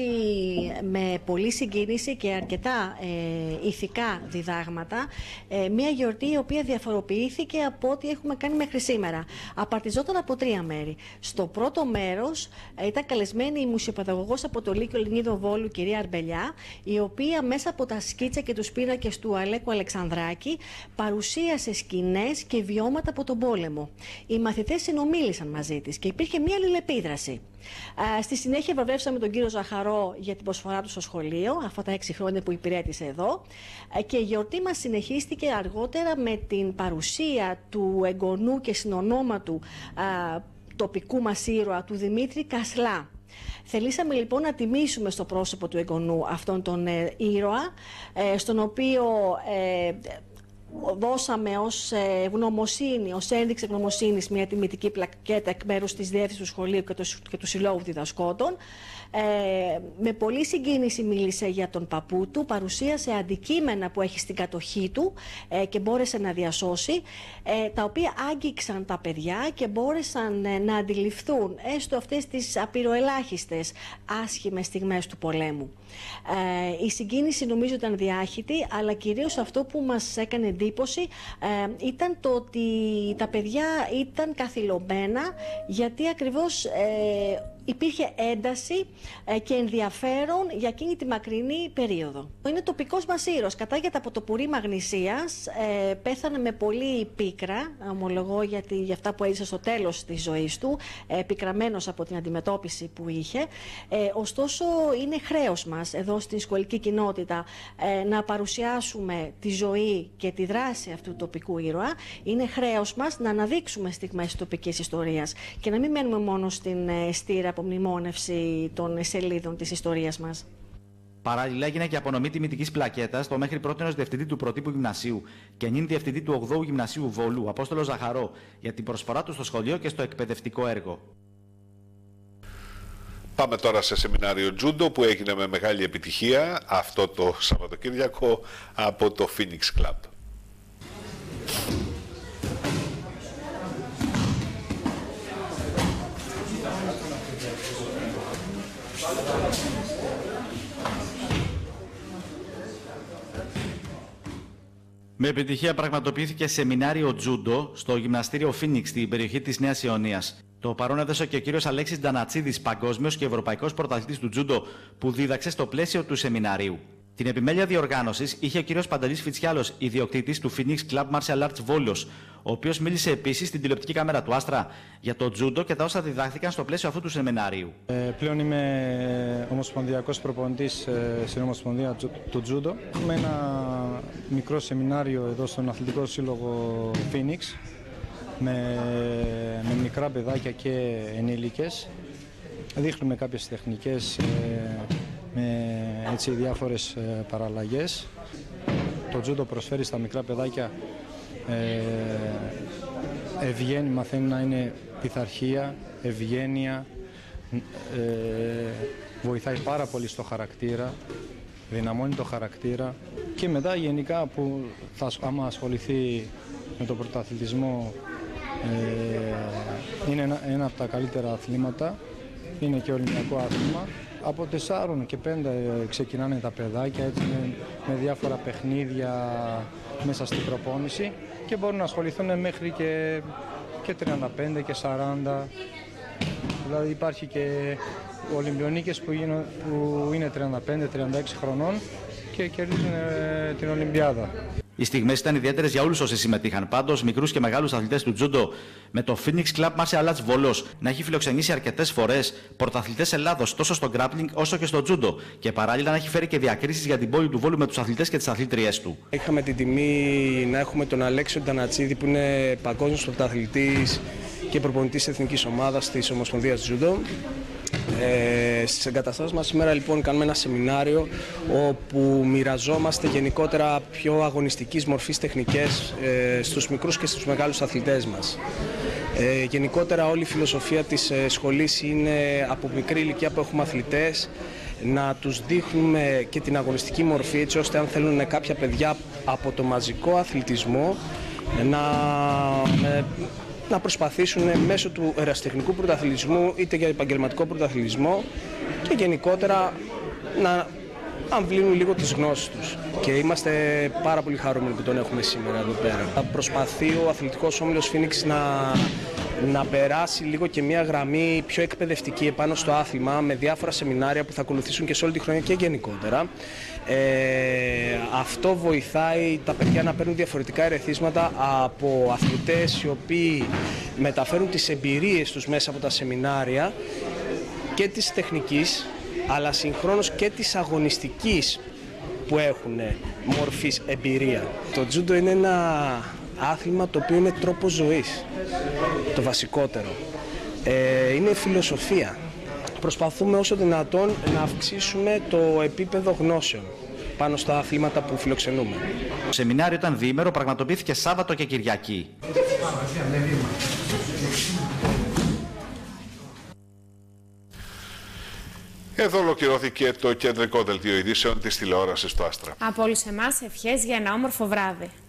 με πολλή συγκίνηση και αρκετά ε, ηθικά διδάγματα. Ε, μια γιορτή η οποία διαφοροποιήθηκε από ό,τι έχουμε κάνει μέχρι σήμερα. Απαρτιζόταν από τρία μέρη. Στο πρώτο μέρος ε, ήταν καλεσμένη η μουσιοπαιδαγωγός από το Λύκειο Ελληνίδων Βόλου, κυρία Αρμπελιά, η οποία μέσα από τα σκίτσα και τους πίνακες του Αλέκου Αλεξανδράκη παρουσίασε σκηνές και βιώματα από τον πόλεμο. Οι μαθητές συνομίλησαν μαζί της και υπήρχε μια αλληλεπίδραση. Στη συνέχεια βραβεύσαμε τον κύριο Ζαχαρό για την προσφορά του στο σχολείο, αυτά τα έξι χρόνια που υπηρέτησε εδώ. Και η γιορτή μας συνεχίστηκε αργότερα με την παρουσία του εγγονού και συνονόματου τοπικού μας ήρωα, του Δημήτρη Κασλά. Θελήσαμε λοιπόν να τιμήσουμε στο πρόσωπο του εγγονού αυτόν τον ε, ήρωα, ε, στον οποίο ε, δώσαμε ως ευγνωμοσύνη, ως ένδειξη ευγνωμοσύνης μια τιμητική πλακέτα εκ μέρους της διεύθυνσης του σχολείου και του, και του Συλλόγου Διδασκόντων. Ε, με πολύ συγκίνηση μίλησε για τον παππού του, παρουσίασε αντικείμενα που έχει στην κατοχή του ε, και μπόρεσε να διασώσει, ε, τα οποία άγγιξαν τα παιδιά και μπόρεσαν ε, να αντιληφθούν έστω αυτές τις απειροελάχιστες άσχημες στιγμές του πολέμου. Ε, η συγκίνηση νομίζω ήταν διάχυτη, αλλά κυρίως αυτό που μας έκανε εντύπωση ε, ήταν το ότι τα παιδιά ήταν καθυλωμένα, γιατί ακριβώς ε, υπήρχε ένταση και ενδιαφέρον για εκείνη τη μακρινή περίοδο. Είναι τοπικός μας ήρωας. Κατάγεται από το Πουρί Μαγνησίας, ε, πέθανε με πολύ πίκρα, ομολογώ, γιατί για αυτά που έζησε στο τέλος της ζωής του, ε, πικραμένος από την αντιμετώπιση που είχε. Ε, ωστόσο, είναι χρέος μας εδώ στην σχολική κοινότητα ε, να παρουσιάσουμε τη ζωή και τη δράση αυτού του τοπικού ήρωα. Είναι χρέος μας να αναδείξουμε στιγμές της τοπικής ιστορίας και να μην μένουμε μόνο στην ε, στήρα απομνημόνευση των σελίδων της ιστορίας μας. Παράλληλα, έγινε και απονομή τιμητικής πλακέτας στο μέχρι πρότινος διευθυντή του Πρωτύπου Γυμνασίου και νυν διευθυντή του ογδόου Γυμνασίου Βόλου, Απόστολο Ζαχαρό, για την προσφορά του στο σχολείο και στο εκπαιδευτικό έργο. Πάμε τώρα σε σεμινάριο τζούντο που έγινε με μεγάλη επιτυχία αυτό το Σαββατοκύριακο από το Phoenix Club. Με επιτυχία πραγματοποιήθηκε σεμινάριο τζούντο στο γυμναστήριο Phoenix στην περιοχή της Νέας Ιωνίας. Το παρόν έδωσε και ο κύριος Αλέξης Ντανατσίδης, παγκόσμιος και ευρωπαϊκός πρωταθλητής του τζούντο, που δίδαξε στο πλαίσιο του σεμιναρίου. Την επιμέλεια διοργάνωσης είχε ο κύριος Παντελής Φιτσιάλος, ιδιοκτήτης του Phoenix Club Martial Arts Βόλος, ο οποίος μίλησε επίσης στην τηλεοπτική κάμερα του Άστρα για το τζούντο και τα όσα διδάχθηκαν στο πλαίσιο αυτού του σεμιναρίου. Ε, πλέον είμαι ομοσπονδιακός προπονητής ε, στην Ομοσπονδία του τζούντο. Έχουμε ένα μικρό σεμινάριο εδώ στον Αθλητικό Σύλλογο Phoenix με, με μικρά παιδάκια και ενήλικες. Δείχνουμε κάποιες τεχνικές ε, με έτσι, διάφορες ε, παραλλαγές. Το τζούντο προσφέρει στα μικρά παιδάκια ε, ευγένεια, μαθαίνει να είναι πειθαρχία, ευγένεια, ε, βοηθάει πάρα πολύ στο χαρακτήρα, δυναμώνει το χαρακτήρα και μετά γενικά που θα, άμα ασχοληθεί με τον πρωταθλητισμό ε, είναι ένα, ένα από τα καλύτερα αθλήματα, είναι και ολυμπιακό άθλημα. Από τεσσάρων και πέντε ξεκινάνε τα παιδάκια έτσι, με, με διάφορα παιχνίδια μέσα στην προπόνηση και μπορούν να ασχοληθούν μέχρι και, και τριάντα πέντε και σαράντα. Δηλαδή υπάρχει και Ολυμπιονίκες που, γίνω, που είναι τριάντα πέντε τριάντα έξι χρονών και κερδίζουν ε, την Ολυμπιάδα. Οι στιγμές ήταν ιδιαίτερες για όλους όσοι συμμετείχαν. Πάντως, μικρούς και μεγάλους αθλητές του τζούντο, με το Phoenix Club Martial Arts Βόλος να έχει φιλοξενήσει αρκετές φορές πρωταθλητές Ελλάδος τόσο στο grappling όσο και στο τζούντο και παράλληλα να έχει φέρει και διακρίσεις για την πόλη του Βόλου με τους αθλητές και τις αθλήτριές του. Είχαμε την τιμή να έχουμε τον Αλέξιο Ντανατσίδη που είναι παγκόσμιος πρωταθλητής και προπονητής εθνικής ομάδας της Ομοσπονδίας Τζούντο. Ε, στις εγκαταστάσεις μας σήμερα λοιπόν κάνουμε ένα σεμινάριο όπου μοιραζόμαστε γενικότερα πιο αγωνιστικής μορφής τεχνικές ε, στους μικρούς και στους μεγάλους αθλητές μας. Ε, γενικότερα όλη η φιλοσοφία της ε, σχολής είναι από μικρή ηλικία που έχουμε αθλητές να τους δείχνουμε και την αγωνιστική μορφή έτσι ώστε αν θέλουν κάποια παιδιά από το μαζικό αθλητισμό να... Ε, να προσπαθήσουν μέσω του ερασιτεχνικού πρωταθλητισμού είτε για επαγγελματικό πρωταθλητισμό και γενικότερα να αμβλύνουν λίγο τις γνώσεις τους. Και είμαστε πάρα πολύ χαρούμενοι που τον έχουμε σήμερα εδώ πέρα. Προσπαθεί ο αθλητικός όμιλος Phoenix να, να περάσει λίγο και μια γραμμή πιο εκπαιδευτική επάνω στο άθλημα με διάφορα σεμινάρια που θα ακολουθήσουν και σε όλη τη χρονιά και γενικότερα. Ε, αυτό βοηθάει τα παιδιά να παίρνουν διαφορετικά ερεθίσματα από αθλητές οι οποίοι μεταφέρουν τις εμπειρίες τους μέσα από τα σεμινάρια και της τεχνικής αλλά συγχρόνως και της αγωνιστικής που έχουν μορφής εμπειρία. Το τζούντο είναι ένα άθλημα το οποίο είναι τρόπος ζωής, το βασικότερο. Ε, είναι φιλοσοφία. Προσπαθούμε όσο δυνατόν να αυξήσουμε το επίπεδο γνώσεων πάνω στα αθλήματα που φιλοξενούμε. Το σεμινάριο ήταν διήμερο, πραγματοποιήθηκε Σάββατο και Κυριακή. Εδώ ολοκληρώθηκε το κεντρικό δελτίο ειδήσεων της τηλεόρασης του Άστρα. Από όλους εμάς ευχές για ένα όμορφο βράδυ.